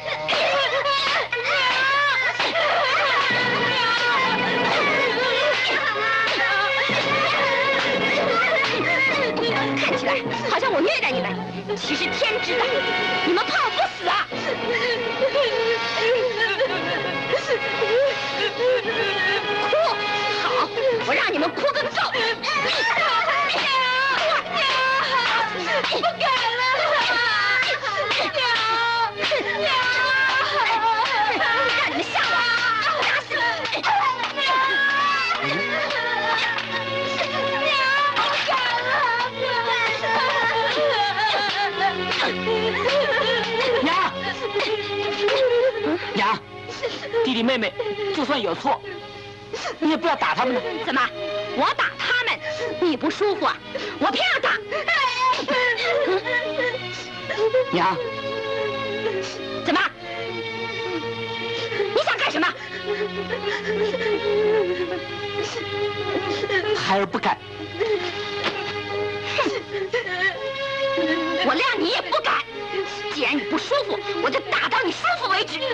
看起来好像我虐待你们，其实天知道，你们怕我不死啊！哭，好，我让你们哭个够！不敢了，娘，娘，让你们吓我，打死你！娘，不敢了， 娘，娘，弟弟妹妹就算有错，你也不要打他们呢。 怎么，我打他们，你不舒服啊？我偏要打！ 娘， 怎么？你想干什么？ 孩儿不敢。 我谅你也不敢。既然你不舒服，我就打到你舒服为止。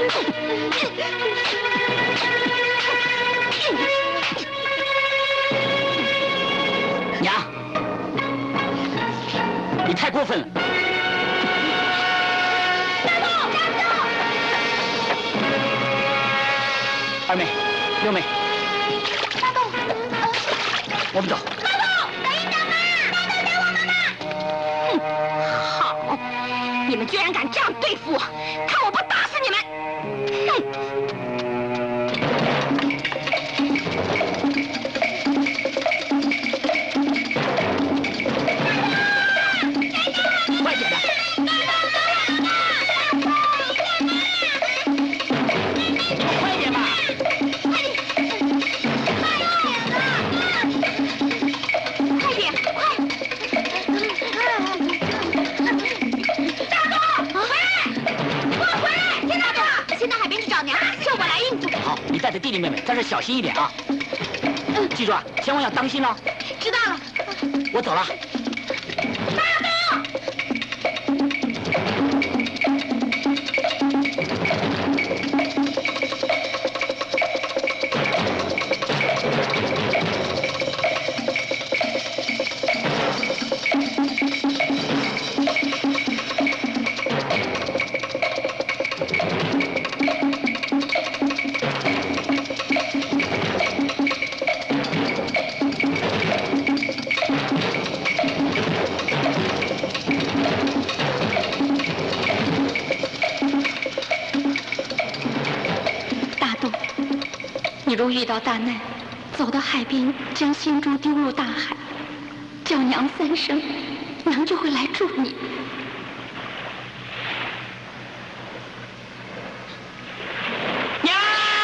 娘，你太过分了。二妹，六妹， 大东， 我们走。 大东，等一等嘛！大东，等我妈妈！ 哼，好，你们居然敢这样对付我，看我不打死你们！哼！ 快点的！快点吧！ 快点，快！大东，回来！给我回来！田大东，先到海边去找娘，叫我来应付。 好，你带着弟弟妹妹在这小心一点啊！记住啊，千万要当心哦。 知道了。 我走了。 你若遇到大难，走到海边，将仙珠丢入大海，叫娘三声，娘就会来助你。 娘，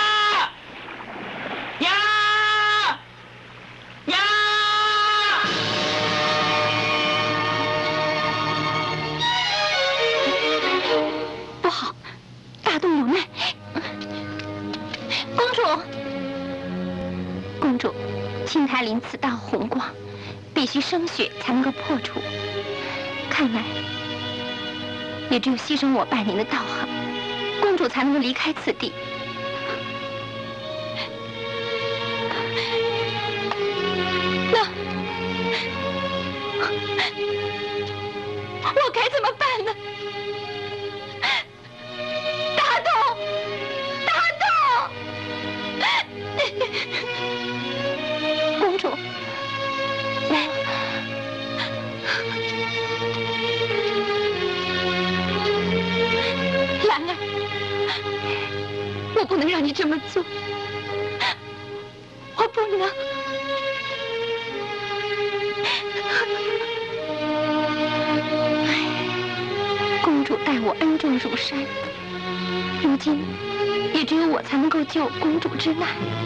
娘，娘！ 不好，大洞有难。公主。公主，青苔林此道红光，必须生血才能够破除。看来，也只有牺牲我伴您的道行，公主才能够离开此地。那我该怎么办呢？大洞，大洞！公主，兰儿，我不能让你这么做，我不能。 待我恩重如山。如今，也只有我才能够救公主之难。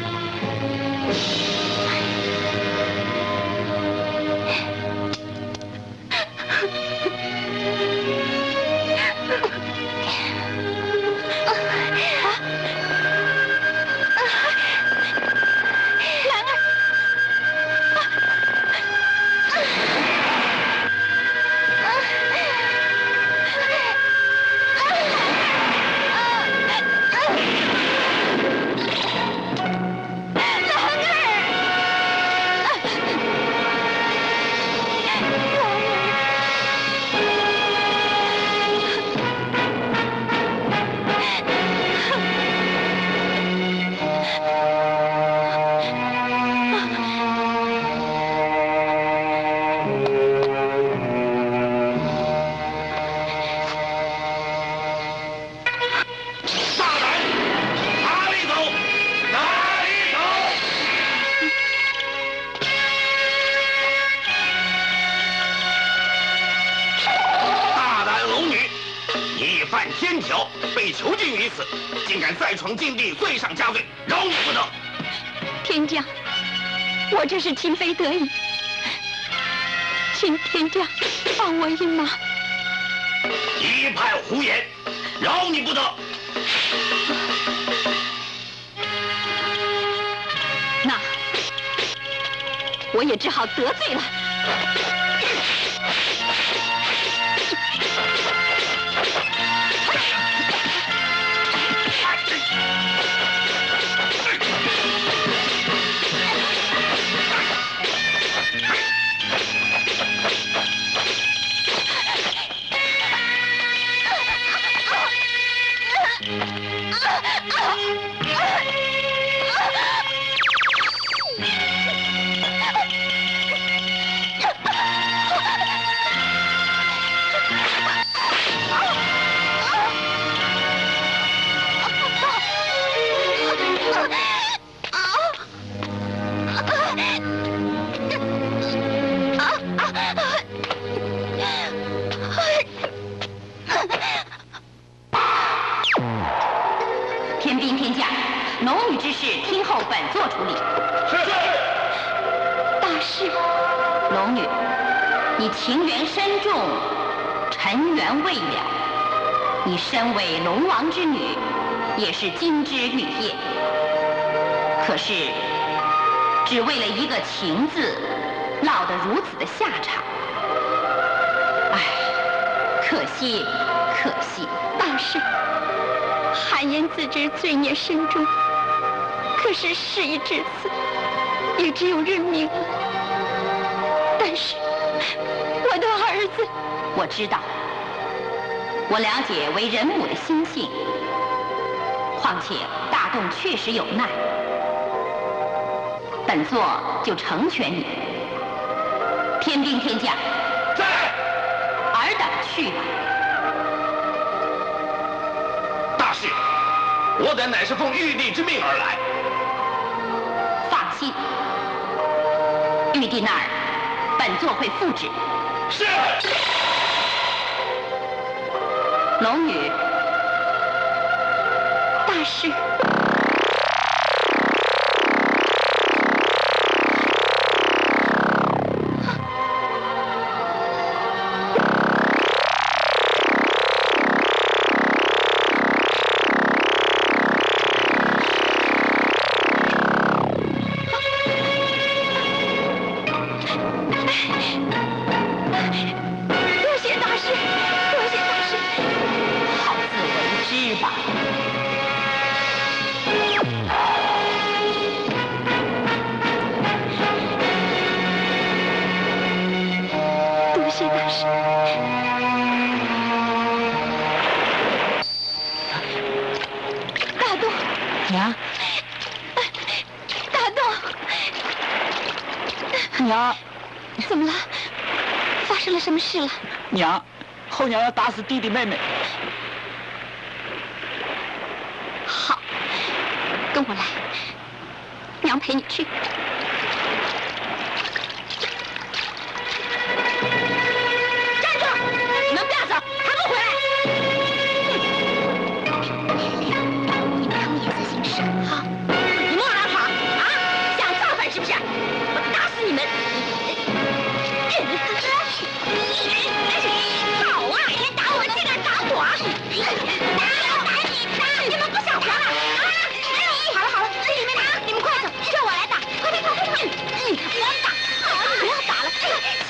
天条，被囚禁于此，竟敢再闯禁地，罪上加罪，饶你不得！ 天将，我这是情非得已，请天将放我一马。 一派胡言，饶你不得！ 那我也只好得罪了。 天兵天将，龙女之事听候本座处理。 是。 大事。 龙女，你情缘深重，尘缘未了。你身为龙王之女，也是金枝玉叶，可是只为了一个情字，落得如此的下场。唉，可惜，可惜。 大事。韩嫣自知罪孽深重，可是事已至此，也只有认命了。但是我的儿子， 我知道，我了解为人母的心性。况且大洞确实有难，本座就成全你。天兵天将， 在。 尔等去吧。 我等乃是奉玉帝之命而来。 放心，玉帝那儿，本座会复旨。 是。 龙女， 大事。 娘， 大洞， 娘， 怎么了？发生了什么事了？ 娘，后娘要打死弟弟妹妹。 好，跟我来，娘陪你去。站住！你们不要走，还不回来！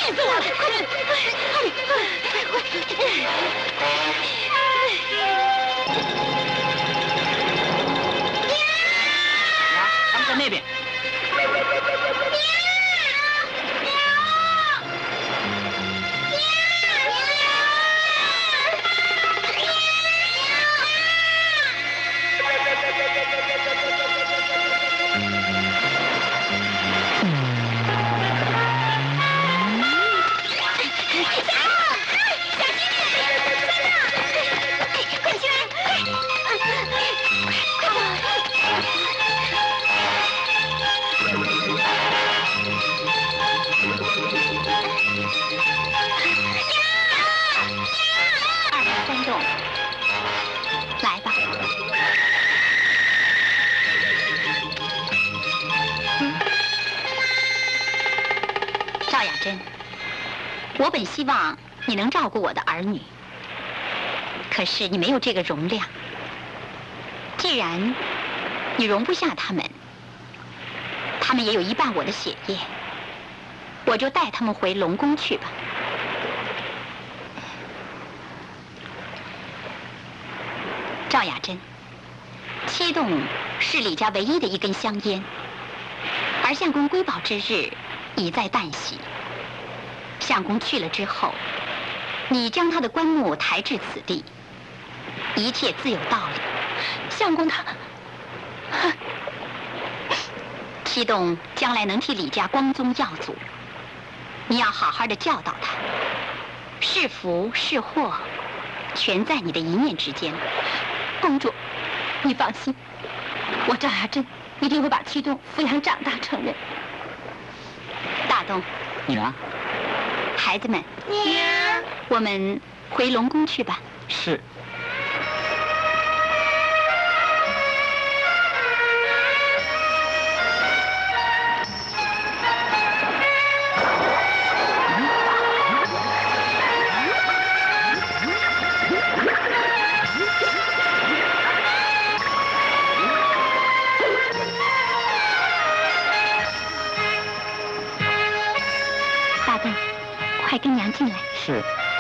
气死我了！快点，快点，快点！ 他们在那边。 我本希望你能照顾我的儿女，可是你没有这个容量。既然你容不下他们，他们也有一半我的血液，我就带他们回龙宫去吧。赵雅珍，七洞是李家唯一的一根香烟，而相公归宝之日已在旦夕。相公去了之后，你将他的棺木抬至此地，一切自有道理。相公他，七洞将来能替李家光宗耀祖，你要好好的教导他，是福是祸，全在你的一念之间。公主，你放心，我赵雅珍一定会把七洞抚养长大成人。大东， 女儿。 孩子们，娘，我们回龙宫去吧。 是。 大东，快跟娘进来。 是。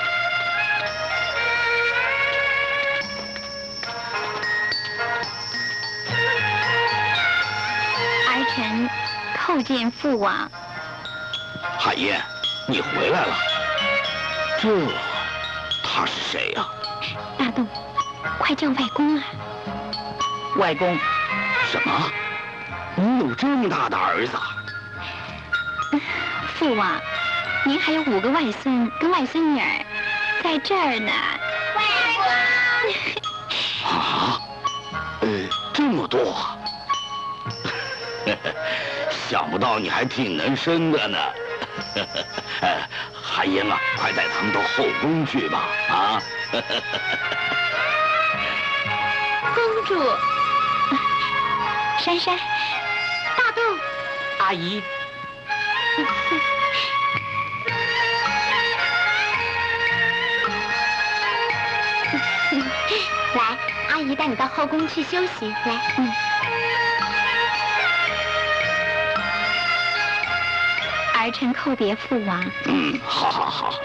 儿臣叩见父王。 海燕，你回来了。这，他是谁呀？ 大东，快叫外公啊！ 外公。 什么？你有这么大的儿子？ 父王。您还有五个外孙跟外孙女儿，在这儿呢。外公。啊，呃，这么多，想不到你还挺能生的呢。海英啊，快带他们到后宫去吧！啊。 公主，珊珊，大洞， 阿姨。 来，阿姨带你到后宫去休息。来， 嗯。儿臣叩别父王。 嗯，好好好。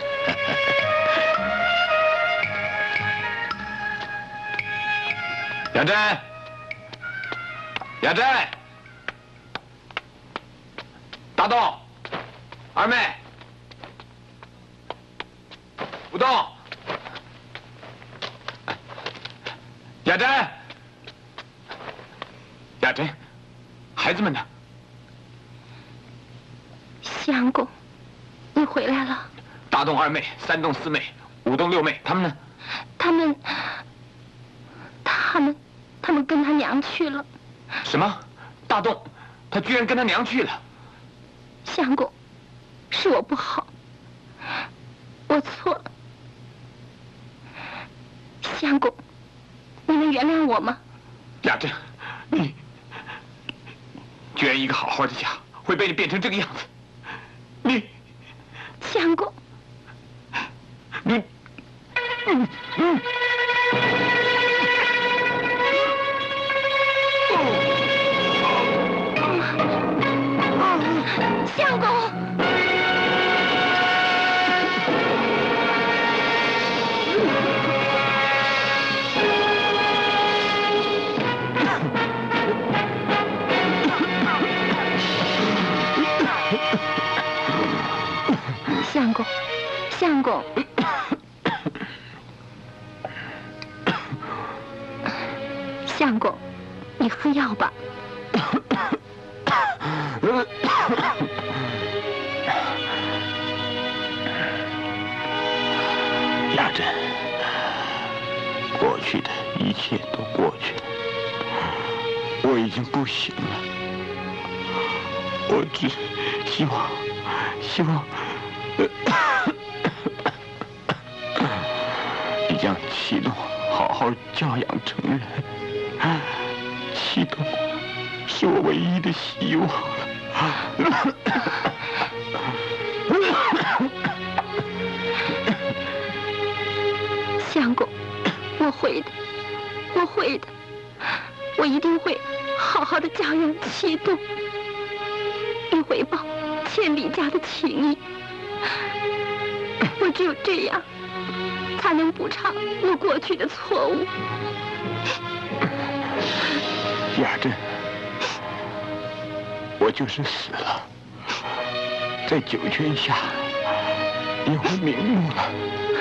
雅珍，雅珍，大洞，二妹，不动。雅珍，雅珍，孩子们呢？ 相公，你回来了。 大洞二妹、三洞四妹、五洞六妹，他们呢？ 他们，他们，他们跟他娘去了。 什么？大洞，他居然跟他娘去了？ 相公，是我不好，我错了。相公。你能原谅我吗？ 雅珍，你居然一个好好的家会被你变成这个样子，你， 相公， 你，嗯嗯， 相公。 相公，相公，相公，你喝药吧。 雅珍，过去的一切都过去了，我已经不行了。我只希望，希望你将启动好好教养成人。启动是我唯一的希望了。 相公，我会的，我会的，我一定会好好的教养启动，以回报欠李家的情谊。我只有这样，才能补偿我过去的错误。 雅珍，我就是死了，在九泉下也会瞑目了。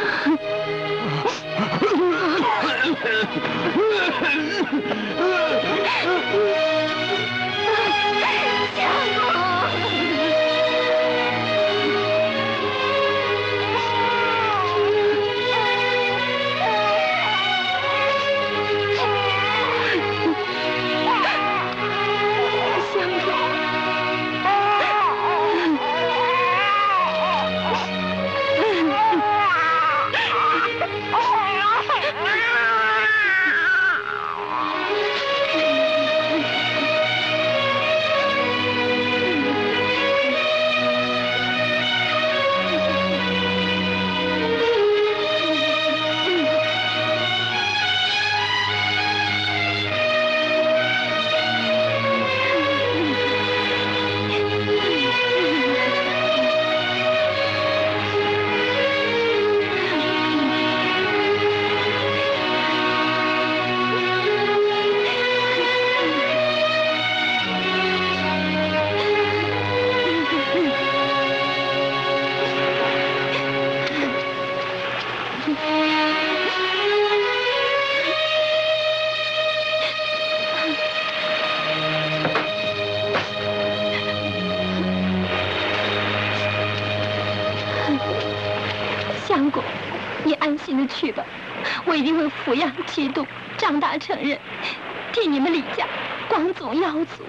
相公，你安心的去吧，我一定会抚养启动，长大成人，替你们李家光宗耀祖。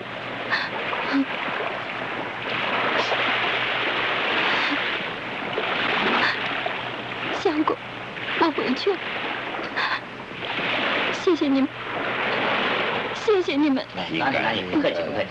相公，我回去了，谢谢你们，谢谢你们。 哪里哪里，不客气不客气。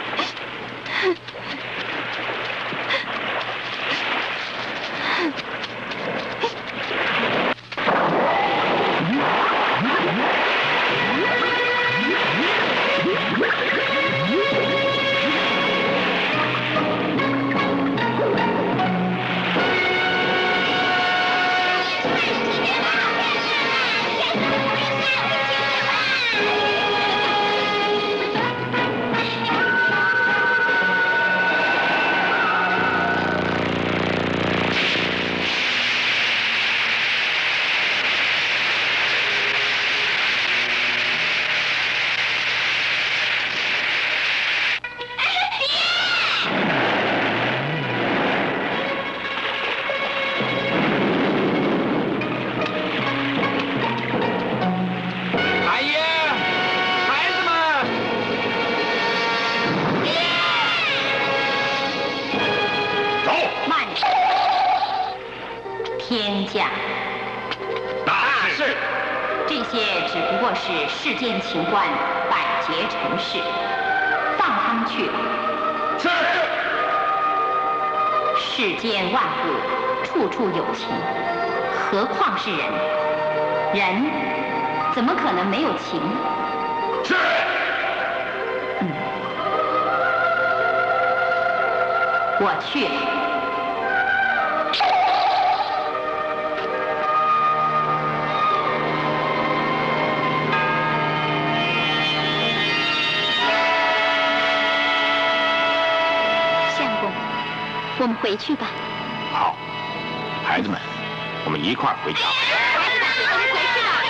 天降。 大事。 这些只不过是世间情观，百劫尘世，放他们去吧。 是。 世间万物，处处有情，何况是人？人怎么可能没有情？ 是。 嗯，我去了。 我们回去吧。 好。 孩子们，我们一块儿回家吧。 我们回去吧。